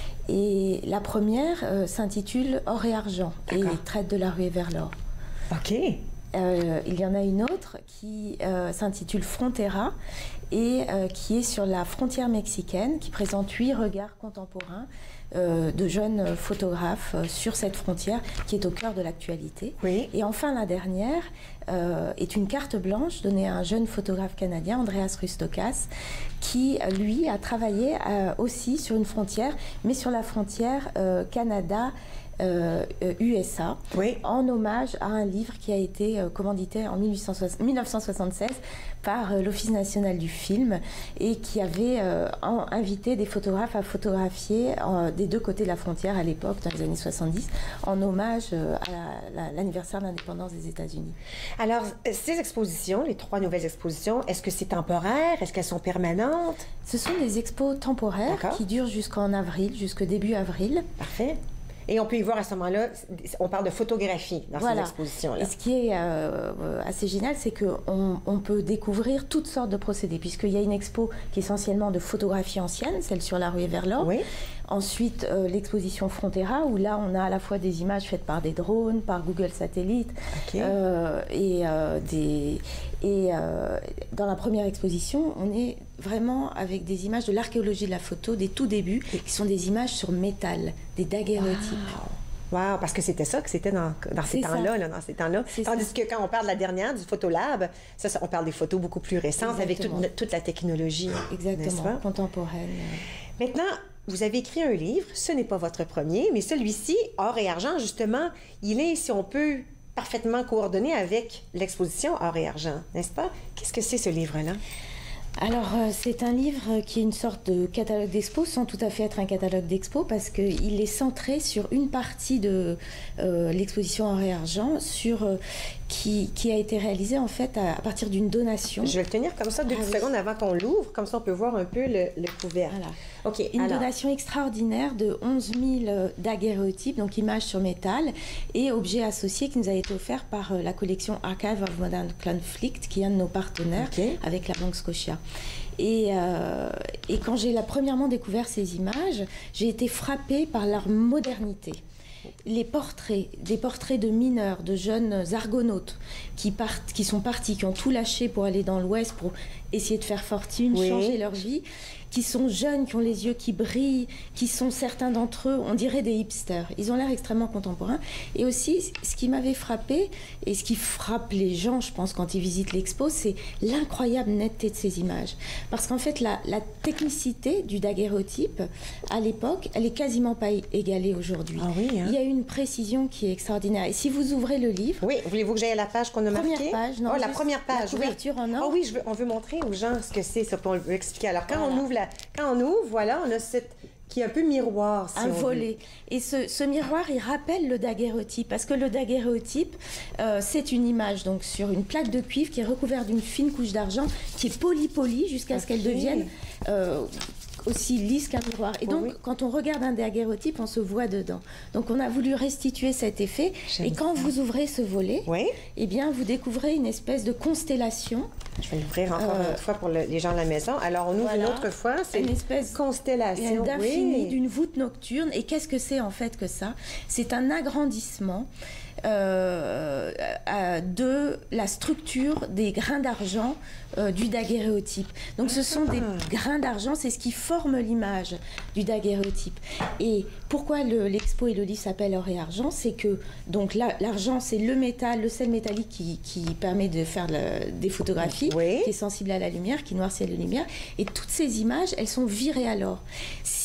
Et la première euh, s'intitule Or et Argent et traite de la ruée vers l'or.
OK.
Euh, il y en a une autre qui euh, s'intitule Frontera et euh, qui est sur la frontière mexicaine, qui présente huit regards contemporains euh, de jeunes photographes euh, sur cette frontière qui est au cœur de l'actualité.
Oui.
Et enfin, la dernière euh, est une carte blanche donnée à un jeune photographe canadien, Andreas Rustokas, qui, lui, a travaillé euh, aussi sur une frontière, mais sur la frontière euh, Canada Euh, U S A,
oui.
en hommage à un livre qui a été euh, commandité en mille neuf cent soixante-seize par euh, l'Office national du film et qui avait euh, en, invité des photographes à photographier euh, des deux côtés de la frontière à l'époque, dans les années soixante-dix, en hommage euh, à l'anniversaire de l'indépendance des États-Unis.
Alors, ces expositions, les trois nouvelles expositions, est-ce que c'est temporaire? Est-ce qu'elles sont permanentes?
Ce sont des expos temporaires qui durent jusqu'en avril, jusqu'au début avril.
Parfait. Et on peut y voir à ce moment-là, on parle de photographie dans
voilà.
ces expositions-là.
Et ce qui est euh, assez génial, c'est qu'on on peut découvrir toutes sortes de procédés, puisqu'il y a une expo qui est essentiellement de photographie ancienne, celle sur la ruée vers l'or.
Oui.
Ensuite, euh, l'exposition Frontera, où là, on a à la fois des images faites par des drones, par Google Satellite.
Okay.
Euh, et euh, des, et euh, dans la première exposition, on est vraiment avec des images de l'archéologie de la photo, des tout débuts, qui sont des images sur métal, des daguerreotypes.
Wow. Wow, parce que c'était ça que c'était dans, dans ces temps-là, là, dans ces temps-là. Tandis ça. que quand on parle de la dernière, du Photolab, ça, ça on parle des photos beaucoup plus récentes, Exactement. avec toute, toute la technologie.
Exactement, contemporaine.
Maintenant, vous avez écrit un livre, ce n'est pas votre premier, mais celui-ci, Or et Argent, justement, il est, si on peut, parfaitement coordonné avec l'exposition Or et Argent, n'est-ce pas? Qu'est-ce que c'est ce livre-là?
Alors, euh, c'est un livre qui est une sorte de catalogue d'expo, sans tout à fait être un catalogue d'expo, parce qu'il est centré sur une partie de euh, l'exposition Or et Argent, sur, euh, qui, qui a été réalisée en fait à, à partir d'une donation.
Je vais le tenir comme ça deux ah, secondes oui. avant qu'on l'ouvre, comme ça on peut voir un peu le, le couvert.
Voilà.
Okay,
une
alors.
donation extraordinaire de onze mille daguerreotypes, donc images sur métal, et objets associés qui nous a été offert par euh, la collection Archive of Modern Conflict, qui est un de nos partenaires
okay.
avec la Banque Scotia. Et, euh, et quand j'ai la, premièrement découvert ces images, j'ai été frappée par leur modernité. Les portraits, des portraits de mineurs, de jeunes argonautes qui, partent, qui sont partis, qui ont tout lâché pour aller dans l'Ouest, pour essayer de faire fortune, oui. changer leur vie, qui sont jeunes, qui ont les yeux qui brillent, qui sont certains d'entre eux, on dirait des hipsters. Ils ont l'air extrêmement contemporains. Et aussi, ce qui m'avait frappé, et ce qui frappe les gens, je pense, quand ils visitent l'expo, c'est l'incroyable netteté de ces images. Parce qu'en fait, la, la technicité du daguerreotype, à l'époque, elle est quasiment pas égalée aujourd'hui.
Ah oui, hein?
Il y a une précision qui est extraordinaire. Et si vous ouvrez le livre...
Oui, voulez-vous que j'aille à la page qu'on a marquée?
Première page, non.
Oh, la première page,
la couverture
oui.
en or.
Oh oui, je veux, on veut montrer aux gens ce que c'est, ça, pour expliquer. Alors, quand,
voilà.
on ouvre la, quand on ouvre, voilà, on a cette... qui est un peu miroir, si
un
on
volet.
Veut.
Et ce, ce miroir, il rappelle le daguerreotype, parce que le daguerreotype, euh, c'est une image donc sur une plaque de cuivre qui est recouverte d'une fine couche d'argent, qui est polie-polie jusqu'à okay. ce qu'elle devienne euh, aussi lisse qu'un miroir. Et donc, oui. quand on regarde un daguerreotype, on se voit dedans. Donc, on a voulu restituer cet effet. Et quand ça. vous ouvrez ce volet,
oui.
eh bien, vous découvrez une espèce de constellation.
Je vais l'ouvrir encore euh, une fois pour le, les gens à la maison. Alors, on ouvre voilà. une autre fois. C'est une espèce de constellation
d'infini,
oui.
d'une voûte nocturne. Et qu'est-ce que c'est en fait que ça? C'est un agrandissement euh, euh, de la structure des grains d'argent euh, du daguerréotype. Donc ce sont des grains d'argent, c'est ce qui forme l'image du daguerréotype. Et pourquoi l'expo le, et le livre s'appellent Or et Argent? C'est que donc l'argent, c'est le métal, le sel métallique qui, qui permet de faire le, des photographies,
oui.
qui est sensible à la lumière, qui noircit la lumière. Et toutes ces images, elles sont virées à l'or. Si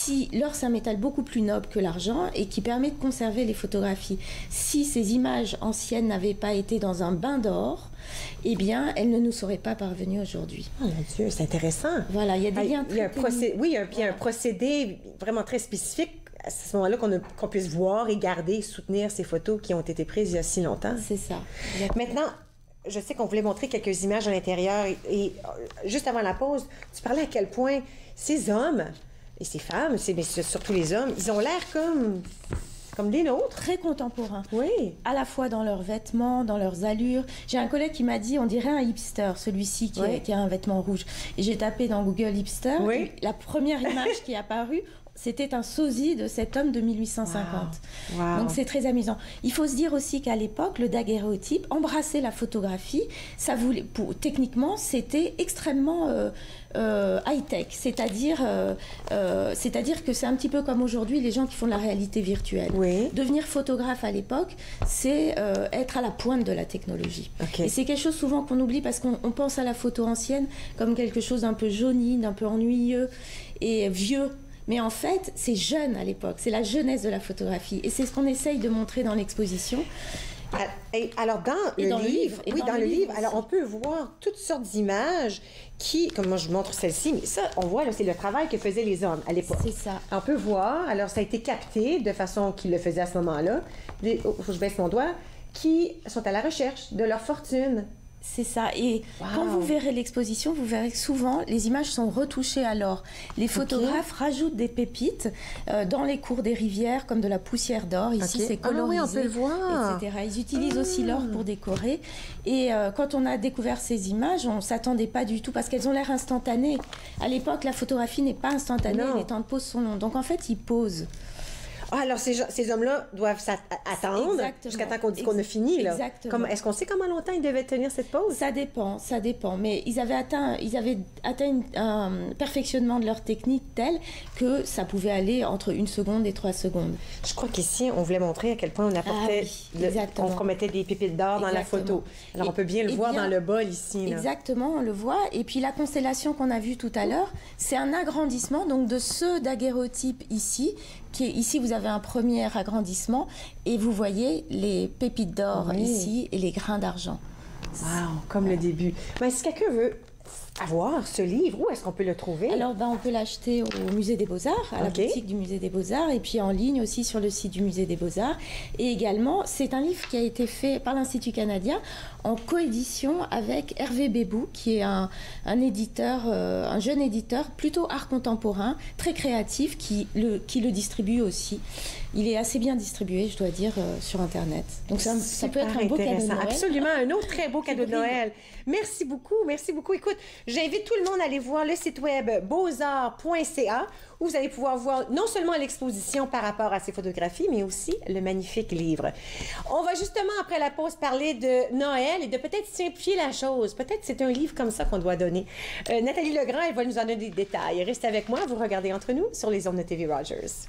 si l'or, c'est un métal beaucoup plus noble que l'argent et qui permet de conserver les photographies. Si ces images anciennes n'avaient pas été dans un bain d'or, eh bien, elles ne nous seraient pas parvenues aujourd'hui.
Oh mon Dieu, c'est intéressant.
Voilà, il y a des liens
il y a un
très
procé-
ténus.
Oui, il y a un, puis il y a un
Voilà.
procédé vraiment très spécifique à ce moment-là qu'on a- qu'on puisse voir et garder et soutenir ces photos qui ont été prises il y a si longtemps.
C'est ça.
Maintenant, je sais qu'on voulait montrer quelques images à l'intérieur et, et, euh, juste avant la pause, tu parlais à quel point ces hommes et ces femmes, c'est, mais c'est surtout les hommes, ils ont l'air comme, comme des nôtres.
Très contemporains.
Oui.
À la fois dans leurs vêtements, dans leurs allures. J'ai un collègue qui m'a dit, on dirait un hipster, celui-ci qui,
Oui.
a, qui a un vêtement rouge. Et j'ai tapé dans Google hipster.
Oui.
Et la première image qui est apparue, c'était un sosie de cet homme de mille huit cent cinquante.
Wow. Wow.
Donc c'est très amusant. Il faut se dire aussi qu'à l'époque, le daguerréotype, embrasser la photographie, ça voulait, pour, techniquement, c'était extrêmement euh, euh, high-tech. C'est-à-dire, euh, euh, c'est-à-dire que c'est un petit peu comme aujourd'hui les gens qui font de la réalité virtuelle.
Oui.
Devenir photographe à l'époque, c'est euh, être à la pointe de la technologie.
Ok.
Et c'est quelque chose souvent qu'on oublie parce qu'on on pense à la photo ancienne comme quelque chose d'un peu jauni, d'un peu ennuyeux et vieux. Mais en fait, c'est jeune à l'époque, c'est la jeunesse de la photographie. Et c'est ce qu'on essaye de montrer dans l'exposition.
Ah, et alors, dans,
Et
le,
dans le
livre,
livre, et
oui,
dans
dans,
le
le
livre
livre, alors
aussi.
on peut voir toutes sortes d'images qui, comme moi je montre celle-ci, mais ça, on voit, là, c'est le travail que faisaient les hommes à l'époque.
C'est ça.
On peut voir, alors ça a été capté de façon qu'ils le faisaient à ce moment-là, les, oh, faut que je baisse mon doigt, qui sont à la recherche de leur fortune.
C'est ça. Et
Wow.
quand vous verrez l'exposition, vous verrez que souvent, les images sont retouchées à l'or. Les photographes rajoutent des pépites euh, dans les cours des rivières, comme de la poussière d'or. Ici,
Ok.
c'est
Ah oui,
colorisé,
on peut le voir.
et cetera. Ils utilisent
Ah.
aussi l'or pour décorer. Et euh, quand on a découvert ces images, on ne s'attendait pas du tout, parce qu'elles ont l'air instantanées. À l'époque, la photographie n'est pas instantanée,
Non.
les temps de pause sont longs. Donc en fait, ils posent.
Ah, alors ces, gens- ces hommes-là doivent s'at- attendre
Exactement.
jusqu'à temps qu'on dise qu'on a
Ex-
fini. Là.
exactement.
Comme, est-ce qu'on sait comment longtemps ils devaient tenir cette pause?
Ça dépend, ça dépend. Mais ils avaient atteint, ils avaient atteint une- un perfectionnement de leur technique tel que ça pouvait aller entre une seconde et trois secondes.
Je crois qu'ici, on voulait montrer à quel point on apportait,
Ah oui,
le-
exactement.
on mettait des pépites d'or dans la
Exactement.
photo. Alors, on
Et-
peut bien le
et
voir
bien-
dans le bol ici. Là.
Exactement, on le voit. Et puis la constellation qu'on a vue tout à l'heure, c'est un agrandissement donc de ce daguerréotype ici. Qui est, ici, vous avez un premier agrandissement et vous voyez les pépites d'or
Oui.
ici et les grains d'argent.
Wow, comme le début. Mais si quelqu'un veut avoir ce livre, où est-ce qu'on peut le trouver?
Alors, ben, on peut l'acheter au Musée des Beaux-Arts, à la
Ok.
boutique du Musée des Beaux-Arts, et puis en ligne aussi sur le site du Musée des Beaux-Arts. Et également, c'est un livre qui a été fait par l'Institut canadien en coédition avec Hervé Bébou, qui est un, un éditeur, euh, un jeune éditeur, plutôt art contemporain, très créatif, qui le, qui le distribue aussi. Il est assez bien distribué, je dois dire, euh, sur Internet. Donc ça, ça peut être un beau cadeau de
intéressant.
Noël.
Absolument, un autre très beau cadeau de
brille.
Noël. Merci beaucoup, merci beaucoup. Écoute, j'invite tout le monde à aller voir le site web beauxarts point c a où vous allez pouvoir voir non seulement l'exposition par rapport à ces photographies, mais aussi le magnifique livre. On va justement, après la pause, parler de Noël et de peut-être simplifier la chose. Peut-être c'est un livre comme ça qu'on doit donner. Euh, Nathalie Legrand, elle va nous en donner des détails. Restez avec moi, vous regardez Entre nous sur les ondes de T V Rogers.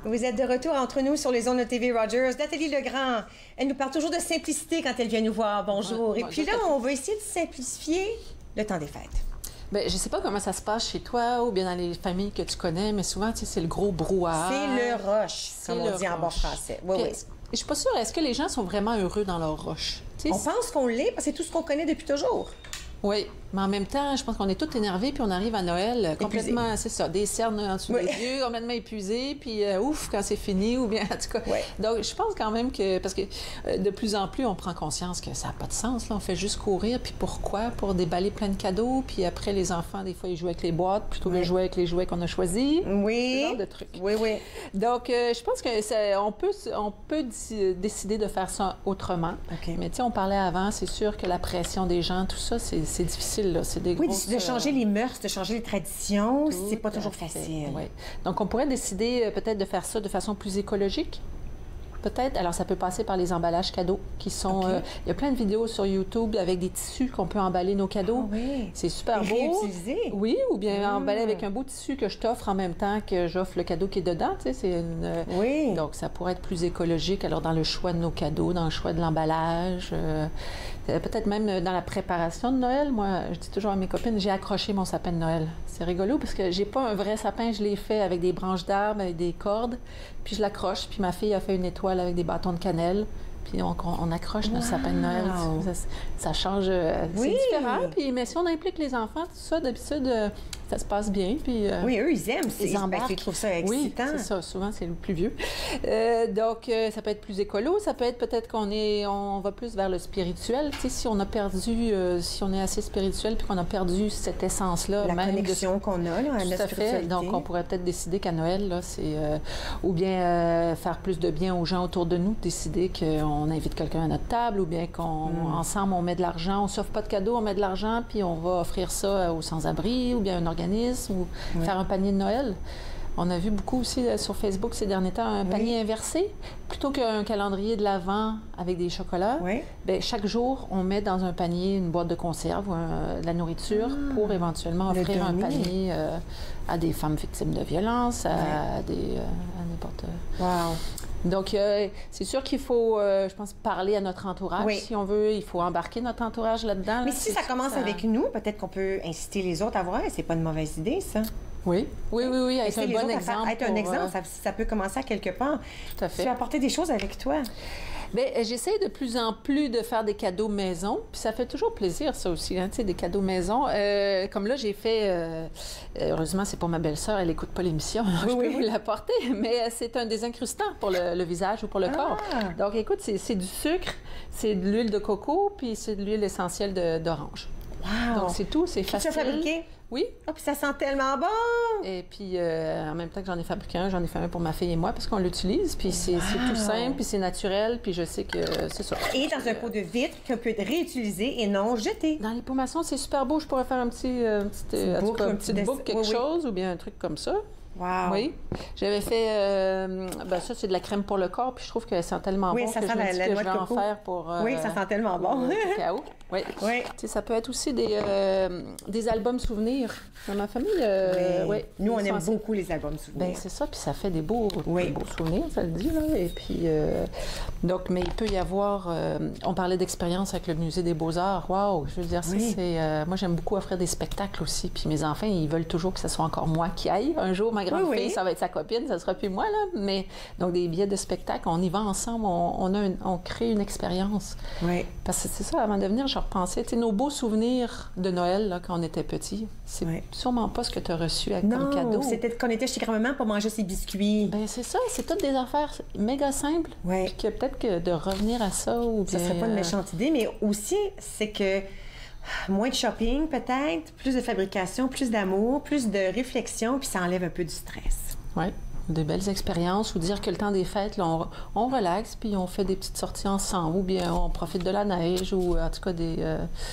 Vous êtes de retour entre nous sur les ondes de T V Rogers. Nathalie Legrand, elle nous parle toujours de simplicité quand elle vient nous voir. Bonjour.
Ouais,
Et
bon,
puis là, on va essayer de simplifier le temps des fêtes.
Bien, je ne sais pas comment ça se passe chez toi ou bien dans les familles que tu connais, mais souvent, tu sais, c'est le gros brouhaha.
C'est le rush, comme on
le
dit en bon
rush.
français. Oui,
Puis,
oui.
Je suis pas sûre, est-ce que les gens sont vraiment heureux dans leur rush? Tu sais,
On pense qu'on l'est parce que c'est tout ce qu'on connaît depuis toujours.
Oui, mais en même temps, je pense qu'on est tous énervés, puis on arrive à Noël complètement, c'est ça, des cernes en dessous
Oui.
des yeux, complètement épuisés, puis euh, ouf, quand c'est fini, ou bien en tout cas.
Oui.
Donc, je pense quand même que, parce que euh, de plus en plus, on prend conscience que ça n'a pas de sens, là. On fait juste courir, puis pourquoi? Pour déballer plein de cadeaux, puis après, les enfants, des fois, ils jouent avec les boîtes plutôt que de jouer avec les jouets qu'on a choisis.
Oui.
Ce genre de trucs.
Oui, oui.
Donc, euh, je pense que ça- on peut, on peut d- décider de faire ça autrement.
OK.
Mais tu sais, on parlait avant, c'est sûr que la pression des gens, tout ça, c'est c'est difficile, là. C'est des
Oui,
grosses,
de changer
euh,
les mœurs, de changer les traditions,
tout
c'est pas
à
toujours
fait.
facile.
Oui. Donc, on pourrait décider euh, peut-être de faire ça de façon plus écologique. Peut-être. Alors, ça peut passer par les emballages cadeaux qui sont...
OK.
euh, il y a plein de vidéos sur YouTube avec des tissus qu'on peut emballer nos cadeaux.
Ah oui.
C'est super
Et
beau.
réutiliser.
Oui, ou bien
Ah.
emballer avec un beau tissu que je t'offre en même temps que j'offre le cadeau qui est dedans. Tu sais, c'est une... euh,
Oui.
Donc, ça pourrait être plus écologique. Alors, dans le choix de nos cadeaux, dans le choix de l'emballage, euh, euh, peut-être même dans la préparation de Noël. Moi, je dis toujours à mes copines, j'ai accroché mon sapin de Noël. C'est rigolo parce que j'ai pas un vrai sapin, je l'ai fait avec des branches d'arbres, avec des cordes, puis je l'accroche. Puis ma fille a fait une étoile avec des bâtons de cannelle. Puis on, on accroche notre sapin de Noël.
Wow.
Ça, ça change. euh,
Oui.
C'est différent. Puis, mais si on implique les enfants, tout ça, d'habitude, euh, ça se passe bien. Puis, euh,
Oui, eux, ils aiment. c'est-
ils
ben,
embarquent.
ils trouvent ça
oui,
excitant.
c'est ça. Souvent, c'est le plus vieux. Euh, donc, euh, ça peut être plus écolo. Ça peut être peut-être qu'on est, on va plus vers le spirituel. Tu sais, si on a perdu, euh, si on est assez spirituel puis qu'on a perdu cette essence-là,
La
même de-
connexion qu'on a là, à
tout
notre
à fait.
spiritualité.
Donc, on pourrait peut-être décider qu'à Noël, là, c'est euh, ou bien euh, faire plus de bien aux gens autour de nous, décider qu'on invite quelqu'un à notre table, ou bien qu'on
Mm.
ensemble on met de l'argent, on s'offre pas de cadeaux, on met de l'argent, puis on va offrir ça aux sans-abri, ou bien un organisme, ou faire un panier de Noël. On a vu beaucoup aussi euh, sur Facebook ces derniers temps un panier inversé. Plutôt qu'un calendrier de l'Avent avec des chocolats,
Oui.
bien, chaque jour, on met dans un panier une boîte de conserve ou un- de la nourriture pour éventuellement
Le
offrir un
donner.
panier euh, à des femmes victimes de violences, à, des, euh, à n'importe...
Wow.
Donc, euh, c'est sûr qu'il faut, euh, je pense, parler à notre entourage.
Oui.
Si on veut, il faut embarquer notre entourage là-dedans.
Mais
là.
si
C'est
ça
sûr
commence
que ça-
avec nous, peut-être qu'on peut inciter les autres à voir. C'est pas une mauvaise idée, ça.
Oui, oui, oui, oui, être
Inciter
un
les
bon
autres à faire-
exemple.
être un
pour,
exemple,
euh,
ça, ça peut commencer à quelque part.
Tout à
Tu
fait.
vas apporter des choses avec toi.
Bien, j'essaie de plus en plus de faire des cadeaux maison, puis ça fait toujours plaisir, ça aussi, hein, tu sais, des cadeaux maison. Euh, comme là, j'ai fait, euh, heureusement, c'est pour ma belle-sœur, elle n'écoute pas l'émission, alors je peux vous l'apporter, mais euh, c'est un désincrustant pour le, le visage ou pour le corps. Donc, écoute, c'est c'est du sucre, c'est de l'huile de coco, puis c'est de l'huile essentielle de- d'orange.
Wow.
Donc, c'est tout, c'est
Tu
facile.
as fabriqué?
Oui.
Oh, puis ça sent tellement bon!
Et puis, euh, en même temps que j'en ai fabriqué un, j'en ai fait un pour ma fille et moi, parce qu'on l'utilise. Puis c'est c'est tout simple, puis c'est naturel, puis je sais que c'est ça.
Et dans un pot de vitre qu'on peut réutiliser et non jeter.
Dans les pots maçons, c'est super beau. Je pourrais faire un petit, euh, un petit, euh, en tout
boucle,
cas,
un
une
petit
petite
dessin.
boucle, quelque
Oui, oui.
chose, ou bien un truc comme ça.
Wow.
Oui. J'avais fait, euh, ben ça, c'est de la crème pour le corps, puis je trouve qu'elle sent tellement
Oui,
bon
ça
que
sent
je me
la-
dis
la
que
noix
je
de
vais en
coco.
faire pour... euh,
Oui, ça sent tellement
pour
bon.
le cacao. Oui.
Oui.
Tu sais, ça peut être aussi des, euh, des albums souvenirs. Dans ma famille, euh,
Oui.
ouais,
Nous, on
ils
aime
sont assez-
beaucoup les albums souvenirs.
Ben c'est ça, puis ça fait des beaux,
Oui.
des beaux souvenirs, ça le dit, là. Et puis, euh, donc, mais il peut y avoir... euh, on parlait d'expérience avec le Musée des Beaux-Arts. Waouh! Je veux dire, ça,
Oui.
c'est... euh, moi, j'aime beaucoup offrir des spectacles aussi. Puis mes enfants, ils veulent toujours que ce soit encore moi qui aille. Un jour, ma grande
Oui,
fille,
oui.
ça va être sa copine, ça sera plus moi, là. Mais, donc, des billets de spectacle, on y va ensemble, on, on, a une- on crée une expérience.
Oui.
Parce que c'est ça, avant de venir, je repensais, tu sais, nos beaux souvenirs de Noël, là, quand on était petits, c'est
Oui.
sûrement pas ce que tu as reçu avec comme cadeau.
Non, c'était qu'on était chez grand-maman pour manger ses biscuits.
Ben c'est ça, c'est toutes des affaires méga simples.
Ouais.
Puis que peut-être que de revenir à ça ou
Ça
bien,
serait pas une
euh,
méchante idée, mais aussi, c'est que moins de shopping, peut-être, plus de fabrication, plus d'amour, plus de réflexion, puis ça enlève un peu du stress.
ouais, des belles expériences ou dire que le temps des fêtes, là, on, on relaxe puis on fait des petites sorties ensemble ou bien on profite de la neige ou en tout cas des, euh,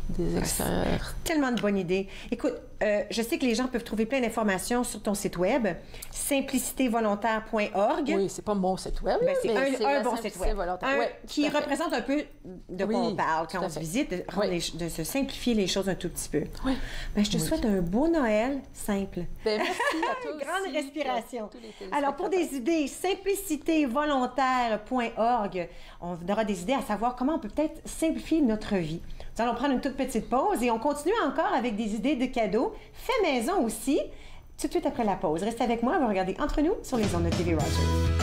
des extérieurs.
Tellement de bonnes idées. Écoute, euh, je sais que les gens peuvent trouver plein d'informations sur ton site web, simplicité volontaire point org.
Oui, c'est pas mon site web,
Ben, c'est
mais
un,
c'est
un
la
bon
Simplicité
site web.
volontaire.
Un
Ouais,
qui
tout à fait.
représente un peu de quoi
Oui,
on parle quand
tout à
on se
fait.
visite, de, rendre
Oui.
les- de se simplifier les choses un tout petit peu.
Oui.
Ben, je te souhaite un beau Noël simple.
Ben, merci à toi
Grande
aussi,
respiration.
à tous les
Alors, pour des idées, simplicité volontaire point org, on aura des idées à savoir comment on peut peut-être simplifier notre vie. Nous allons prendre une toute petite pause et on continue encore avec des idées de cadeaux, fait maison aussi, tout de suite après la pause. Restez avec moi, on va regarder Entre nous sur les ondes de T V Rogers.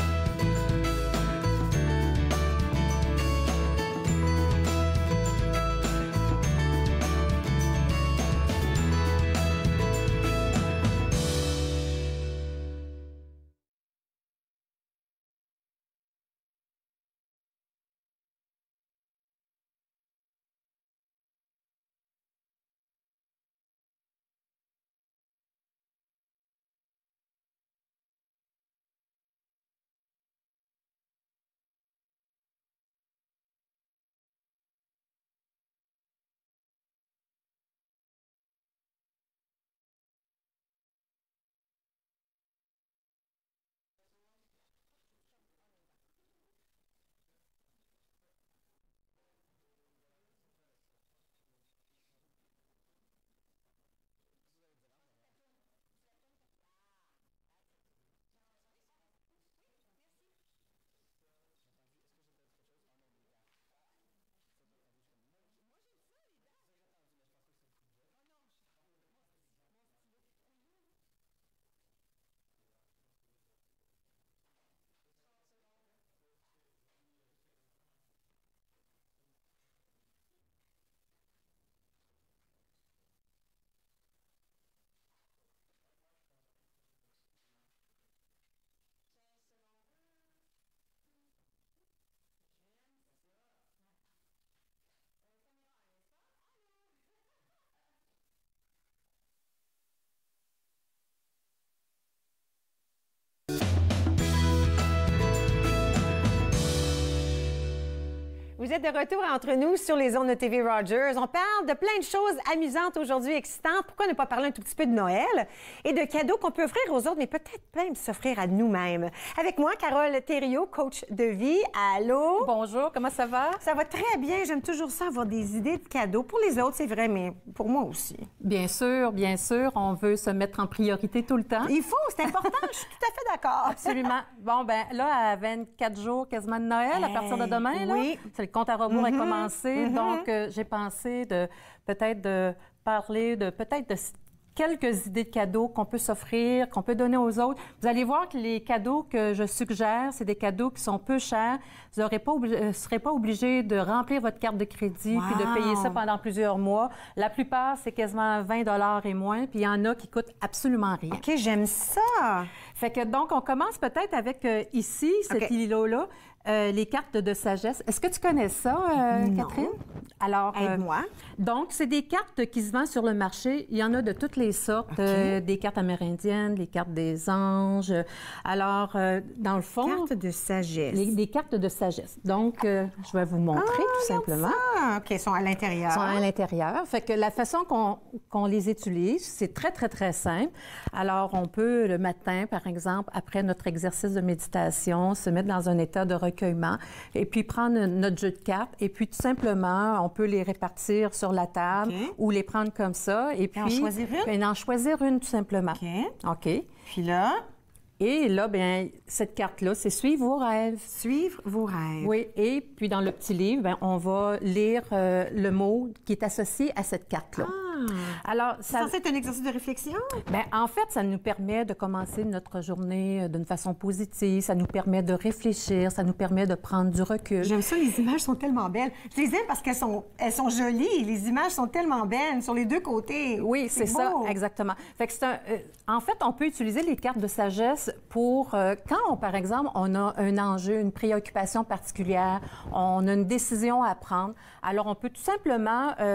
Vous êtes de retour entre nous sur les ondes de T V Rogers. On parle de plein de choses amusantes aujourd'hui, excitantes. Pourquoi ne pas parler un tout petit peu de Noël et de cadeaux qu'on peut offrir aux autres, mais peut-être même s'offrir à nous-mêmes. Avec moi, Carole Thériault, coach de vie. Allô?
Bonjour, comment ça va?
Ça va très bien. J'aime toujours ça, avoir des idées de cadeaux. Pour les autres, c'est vrai, mais pour moi aussi.
Bien sûr, bien sûr, on veut se mettre en priorité tout le temps.
Il faut, c'est important. Je suis tout à fait d'accord.
Absolument. Bon, ben là, à vingt-quatre jours quasiment de Noël, à partir de demain, là,
oui.
c'est le compte à rebours
Mm-hmm.
est commencé.
Mm-hmm.
Donc, euh, j'ai pensé de peut-être de parler de peut-être de quelques idées de cadeaux qu'on peut s'offrir, qu'on peut donner aux autres. Vous allez voir que les cadeaux que je suggère, c'est des cadeaux qui sont peu chers. Vous ne serez pas obligé de remplir votre carte de crédit
Wow.
puis de payer ça pendant plusieurs mois. La plupart, c'est quasiment vingt dollars et moins, puis il y en a qui coûtent absolument rien.
OK, j'aime ça.
Fait que donc, on commence peut-être avec euh, ici, cet
OK.
îlot-là, euh, les cartes de sagesse. Est-ce que tu connais ça, euh,
Non.
Catherine? Alors, euh,
Aide-moi.
donc, c'est des cartes qui se vendent sur le marché. Il y en a de toutes les sortes.
OK.
euh, des cartes amérindiennes, les cartes des anges. Alors, euh, dans le fond,
Carte de sagesse.
les- des cartes de sagesse. Donc, euh, je vais vous montrer tout simplement.
Ah, OK, ils sont à l'intérieur.
Sont à l'intérieur. Fait que la façon qu'on qu'on les utilise, c'est très, très, très simple. Alors, on peut, le matin, par exemple, après notre exercice de méditation, se mettre dans un état de recueillement et puis prendre notre jeu de cartes et puis tout simplement, on peut les répartir sur la table
OK.
ou les prendre comme ça et puis...
en choisir une?
Bien, en choisir une, tout simplement.
OK.
OK.
Puis là,
Et là, bien, cette carte-là, c'est « Suivre vos rêves ».
suivre vos rêves.
Oui, et puis dans le petit livre, bien, on va lire euh, le mot qui est associé à cette carte-là. Alors,
C'est
ça,
censé être un exercice de réflexion?
bien, en fait, ça nous permet de commencer notre journée euh, d'une façon positive, ça nous permet de réfléchir, ça nous permet de prendre du recul.
J'aime ça, les images sont tellement belles. Je les aime parce qu'elles sont, elles sont jolies. Les images sont tellement belles sur les deux côtés.
Oui, c'est ça,
beau.
exactement. Fait que c'est un, euh, en fait, on peut utiliser les cartes de sagesse pour euh, quand, on, par exemple, on a un enjeu, une préoccupation particulière, on a une décision à prendre. Alors, on peut tout simplement euh,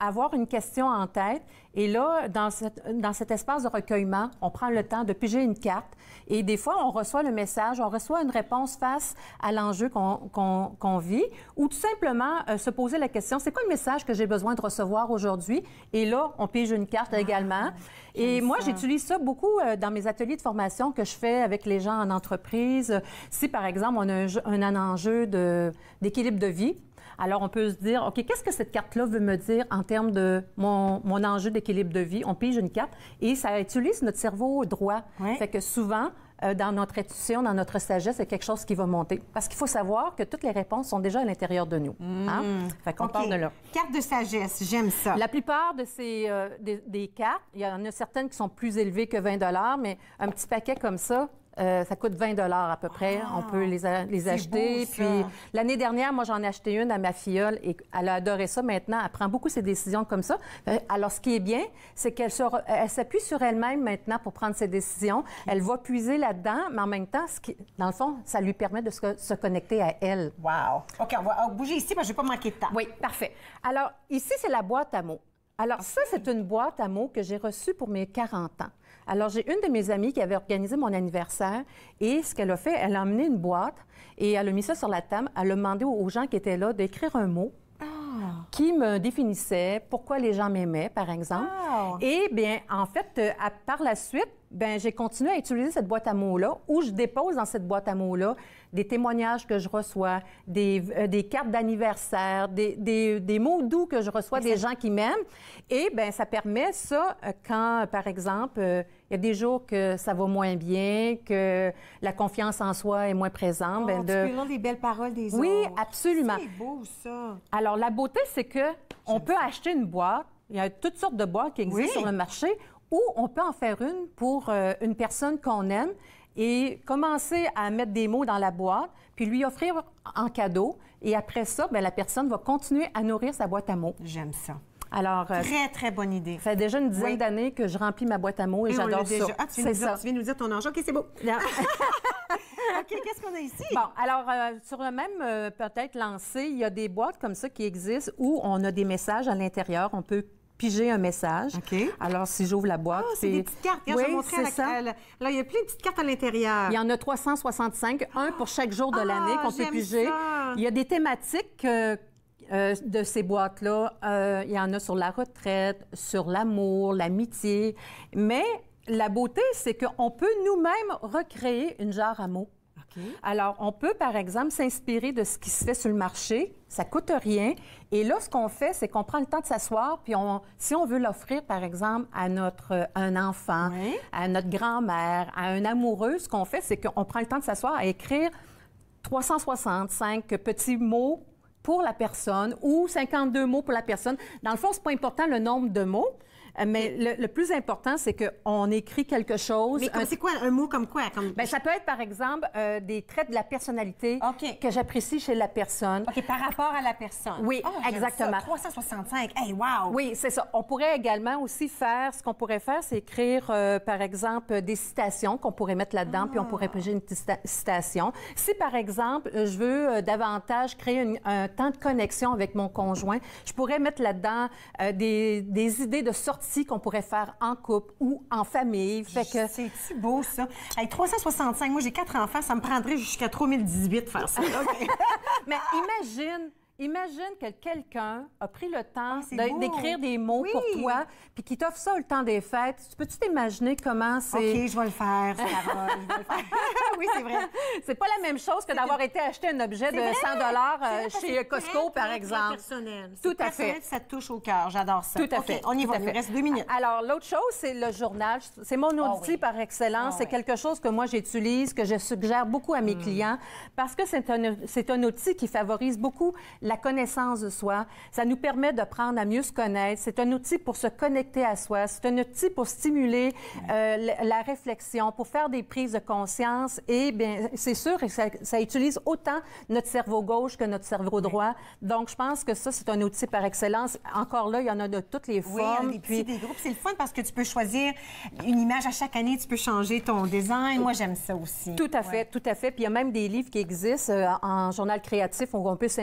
avoir une question en tête. Et là, dans, cette, dans cet espace de recueillement, on prend le temps de piger une carte. Et des fois, on reçoit le message, on reçoit une réponse face à l'enjeu qu'on qu'on, qu'on vit, ou tout simplement euh, se poser la question, c'est quoi le message que j'ai besoin de recevoir aujourd'hui? Et là, on pige une carte ah, également. Et moi, ça. j'utilise ça beaucoup euh, dans mes ateliers de formation que je fais avec les gens en entreprise. Si, par exemple, on a un, un, un enjeu de, d'équilibre de vie, alors, on peut se dire, OK, qu'est-ce que cette carte-là veut me dire en termes de mon, mon enjeu d'équilibre de vie? On pige une carte et ça utilise notre cerveau droit. Oui. Fait que souvent, euh, dans notre intuition, dans notre sagesse, c'est quelque chose qui va monter. Parce qu'il faut savoir que toutes les réponses sont déjà à l'intérieur de nous. Mmh. Hein? Fait qu'on okay. part de là.
Carte de sagesse, j'aime ça.
La plupart de ces euh, des, des cartes, il y en a certaines qui sont plus élevées que vingt dollars, mais un petit paquet comme ça, Euh, ça coûte vingt dollars à peu près. Ah, on peut les, a, les acheter. Beau, puis l'année dernière, moi, j'en ai acheté une à ma filleule et elle a adoré ça. Maintenant, elle prend beaucoup ses décisions comme ça. Alors, ce qui est bien, c'est qu'elle se, elle s'appuie sur elle-même maintenant pour prendre ses décisions. Elle va puiser là-dedans, mais en même temps, ce qui, dans le fond, ça lui permet de se, se connecter à elle.
Wow! OK, on va, on va bouger ici parce que je ne vais pas manquer de temps.
Oui, parfait. Alors, ici, c'est la boîte à mots. Alors, okay. ça, c'est une boîte à mots que j'ai reçue pour mes quarante ans. Alors, j'ai une de mes amies qui avait organisé mon anniversaire et ce qu'elle a fait, elle a emmené une boîte et elle a mis ça sur la table. Elle a demandé aux gens qui étaient là d'écrire un mot oh. qui me définissait, pourquoi les gens m'aimaient, par exemple. Oh. Et bien, en fait, à, par la suite, bien, j'ai continué à utiliser cette boîte à mots-là où je dépose dans cette boîte à mots-là des témoignages que je reçois, des, euh, des cartes d'anniversaire, des, des, des mots doux que je reçois des gens qui m'aiment. Et bien, ça permet ça quand, par exemple, il euh, y a des jours que ça va moins bien, que la confiance en soi est moins présente.
Oh,
bien,
tu
de...
peux lire les belles paroles des
oui,
autres.
Oui, absolument.
C'est beau, ça.
Alors, la beauté, c'est que on peut ça. acheter une boîte. Il y a toutes sortes de boîtes qui existent oui. sur le marché ou on peut en faire une pour euh, une personne qu'on aime et commencer à mettre des mots dans la boîte, puis lui offrir en cadeau. Et après ça, bien, la personne va continuer à nourrir sa boîte à mots.
J'aime ça.
Alors, euh,
très, très bonne idée.
Ça fait déjà une dizaine oui. d'années que je remplis ma boîte à mots et, et j'adore ça.
Ah, tu, viens ça. tu viens nous dire ton enjeu. OK, c'est beau. OK, qu'est-ce qu'on a ici? Bon,
alors, euh, sur le même, euh, peut-être, lancé, il y a des boîtes comme ça qui existent où on a des messages à l'intérieur. On peut piger un message.
OK.
Alors, si j'ouvre la boîte...
Ah, c'est des petites cartes. Regarde,
oui,
je vais montrer
c'est
la...
ça.
Là, il y a plein de petites cartes à l'intérieur.
Il y en a trois cent soixante-cinq, un pour chaque jour de
ah,
l'année qu'on peut piger.
Ça.
Il y a des thématiques euh, euh, de ces boîtes-là. Euh, il y en a sur la retraite, sur l'amour, l'amitié. Mais la beauté, c'est qu'on peut nous-mêmes recréer une jarre à mots. Okay. Alors, on peut, par exemple, s'inspirer de ce qui se fait sur le marché. Ça coûte rien. Et là, ce qu'on fait, c'est qu'on prend le temps de s'asseoir, puis on, si on veut l'offrir, par exemple, à notre un enfant, oui. à notre grand-mère, à un amoureux, ce qu'on fait, c'est qu'on prend le temps de s'asseoir à écrire trois cent soixante-cinq petits mots pour la personne ou cinquante-deux mots pour la personne. Dans le fond, c'est pas important le nombre de mots, mais le, le plus important, c'est qu'on écrit quelque chose.
Mais comme,
un...
c'est quoi un mot comme quoi? Comme...
Bien, ça peut être, par exemple, euh, des traits de la personnalité
okay.
que j'apprécie chez la personne.
OK, par rapport à la personne.
Oui,
oh,
exactement.
trois cent soixante-cinq, hey, wow!
Oui, c'est ça. On pourrait également aussi faire, ce qu'on pourrait faire, c'est écrire, euh, par exemple, des citations qu'on pourrait mettre là-dedans, ah. puis on pourrait piger une citation. Si, par exemple, je veux euh, davantage créer une, un temps de connexion avec mon conjoint, je pourrais mettre là-dedans euh, des, des idées de sortie qu'on pourrait faire en couple ou en famille. Fait que...
C'est-tu beau, ça? Hey, trois cent soixante-cinq, moi, j'ai quatre enfants, ça me prendrait jusqu'à trois mille dix-huit de faire ça. Okay.
Mais imagine... Imagine que quelqu'un a pris le temps
oh,
de, d'écrire des mots
oui.
pour toi, puis qui t'offre ça le temps des fêtes. Peux-tu t'imaginer comment c'est...
OK, je vais le faire, Sarah, je vais le faire. Oui, c'est vrai.
C'est pas la même chose que d'avoir été acheter un objet
c'est
de
vrai.
cent dollars euh, chez
très,
Costco,
très,
par
très,
exemple.
Très personnel.
Tout
c'est
à
personnel,
fait.
Ça te touche au cœur. J'adore ça.
Tout à
okay,
fait.
On y va.
Il
me reste deux minutes.
Alors, l'autre chose, c'est le journal. C'est mon outil oh, oui. par excellence. Oh, c'est oui. quelque chose que moi, j'utilise, que je suggère beaucoup à mes mm. clients parce que c'est un, c'est un outil qui favorise beaucoup la connaissance de soi. Ça nous permet de prendre à mieux se connaître. C'est un outil pour se connecter à soi. C'est un outil pour stimuler euh, la, la réflexion, pour faire des prises de conscience. Et bien, c'est sûr que ça, ça utilise autant notre cerveau gauche que notre cerveau droit. Donc, je pense que ça, c'est un outil par excellence. Encore là, il y en a de toutes les
oui,
formes.
Oui, des
puis...
petits, des groupes. C'est le fun parce que tu peux choisir une image à chaque année. Tu peux changer ton design. Moi, j'aime ça aussi.
Tout à fait,
ouais.
tout à fait. Puis il y a même des livres qui existent euh, en journal créatif où on peut s'inspirer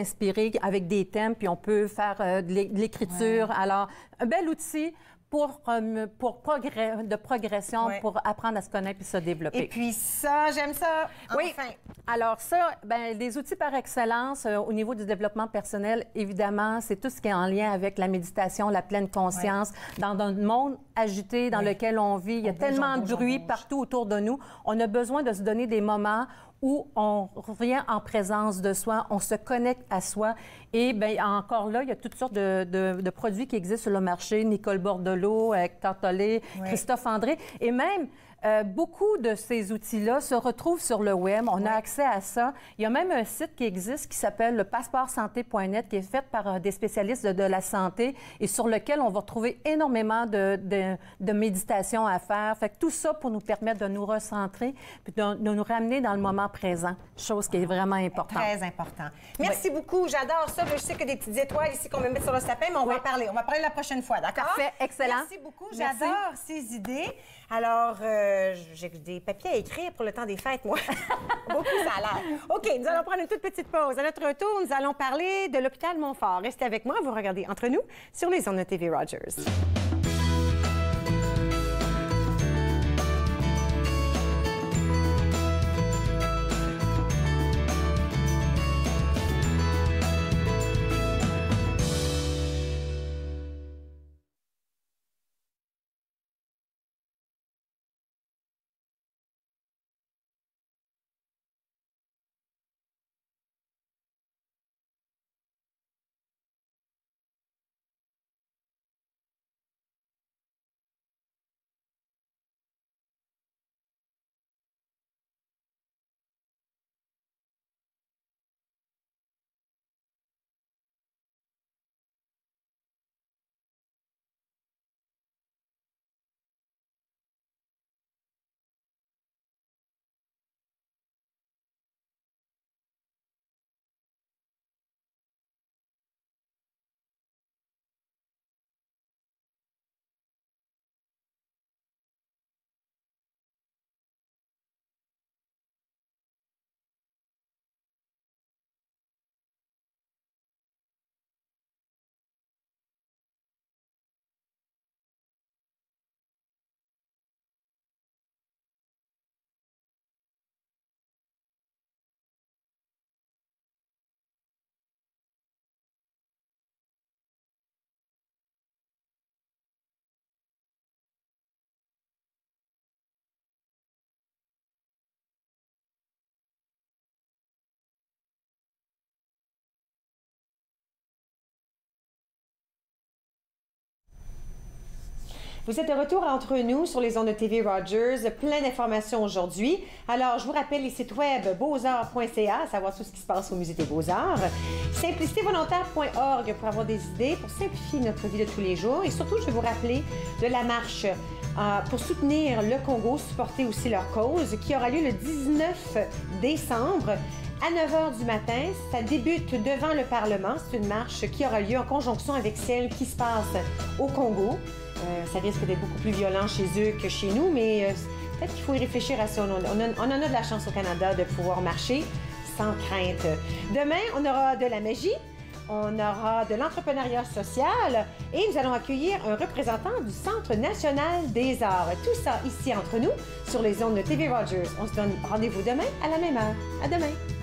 dessiner avec des thèmes, puis on peut faire euh, de l'écriture. Ouais. Alors, un bel outil pour, euh, pour progrès, de progression, ouais. pour apprendre à se connaître et se développer.
Et puis ça, j'aime ça.
Oui.
Enfin.
Alors ça, ben, des outils par excellence euh, au niveau du développement personnel, évidemment, c'est tout ce qui est en lien avec la méditation, la pleine conscience. Ouais. Dans un monde agité dans ouais. lequel on vit, il y a on tellement bouge, de bruit partout autour de nous. On a besoin de se donner des moments où on revient en présence de soi, on se connecte à soi. Et bien, encore là, il y a toutes sortes de, de, de produits qui existent sur le marché. Nicole Bordelot, Hector Tollé, oui. Christophe André. Et même, euh, beaucoup de ces outils-là se retrouvent sur le web. On oui. a accès à ça. Il y a même un site qui existe qui s'appelle le passeport santé point net, qui est fait par euh, des spécialistes de, de la santé et sur lequel on va trouver énormément de, de, de méditation à faire. Fait que tout ça pour nous permettre de nous recentrer puis de, de nous ramener dans le moment présent, chose qui est vraiment importante.
Très important. Merci oui. beaucoup. J'adore ça. Je sais que des petites étoiles ici qu'on va mettre sur le sapin, mais on oui. va en parler. On va parler la prochaine fois, d'accord?
Parfait. Excellent.
Merci beaucoup. J'adore ces idées. Alors, euh, j'ai des papiers à écrire pour le temps des fêtes, moi. Beaucoup, ça a l'air. OK, nous allons prendre une toute petite pause. À notre retour, nous allons parler de l'hôpital Montfort. Restez avec moi, vous regardez Entre nous sur les ondes de T V Rogers. Vous êtes de retour entre nous sur les ondes de T V Rogers. Plein d'informations aujourd'hui. Alors, je vous rappelle les sites web beaux arts point c a, à savoir tout ce qui se passe au Musée des Beaux-Arts, simplicité volontaire point org pour avoir des idées, pour simplifier notre vie de tous les jours. Et surtout, je vais vous rappeler de la marche euh, pour soutenir le Congo, supporter aussi leur cause, qui aura lieu le dix-neuf décembre. À neuf heures du matin, ça débute devant le Parlement. C'est une marche qui aura lieu en conjonction avec celle qui se passe au Congo. Euh, ça risque d'être beaucoup plus violent chez eux que chez nous, mais euh, peut-être qu'il faut y réfléchir à ça. On, on, a, on en a de la chance au Canada de pouvoir marcher sans crainte. Demain, on aura de la magie, on aura de l'entrepreneuriat social et nous allons accueillir un représentant du Centre national des arts. Tout ça ici entre nous sur les ondes de T V Rogers. On se donne rendez-vous demain à la même heure. À demain!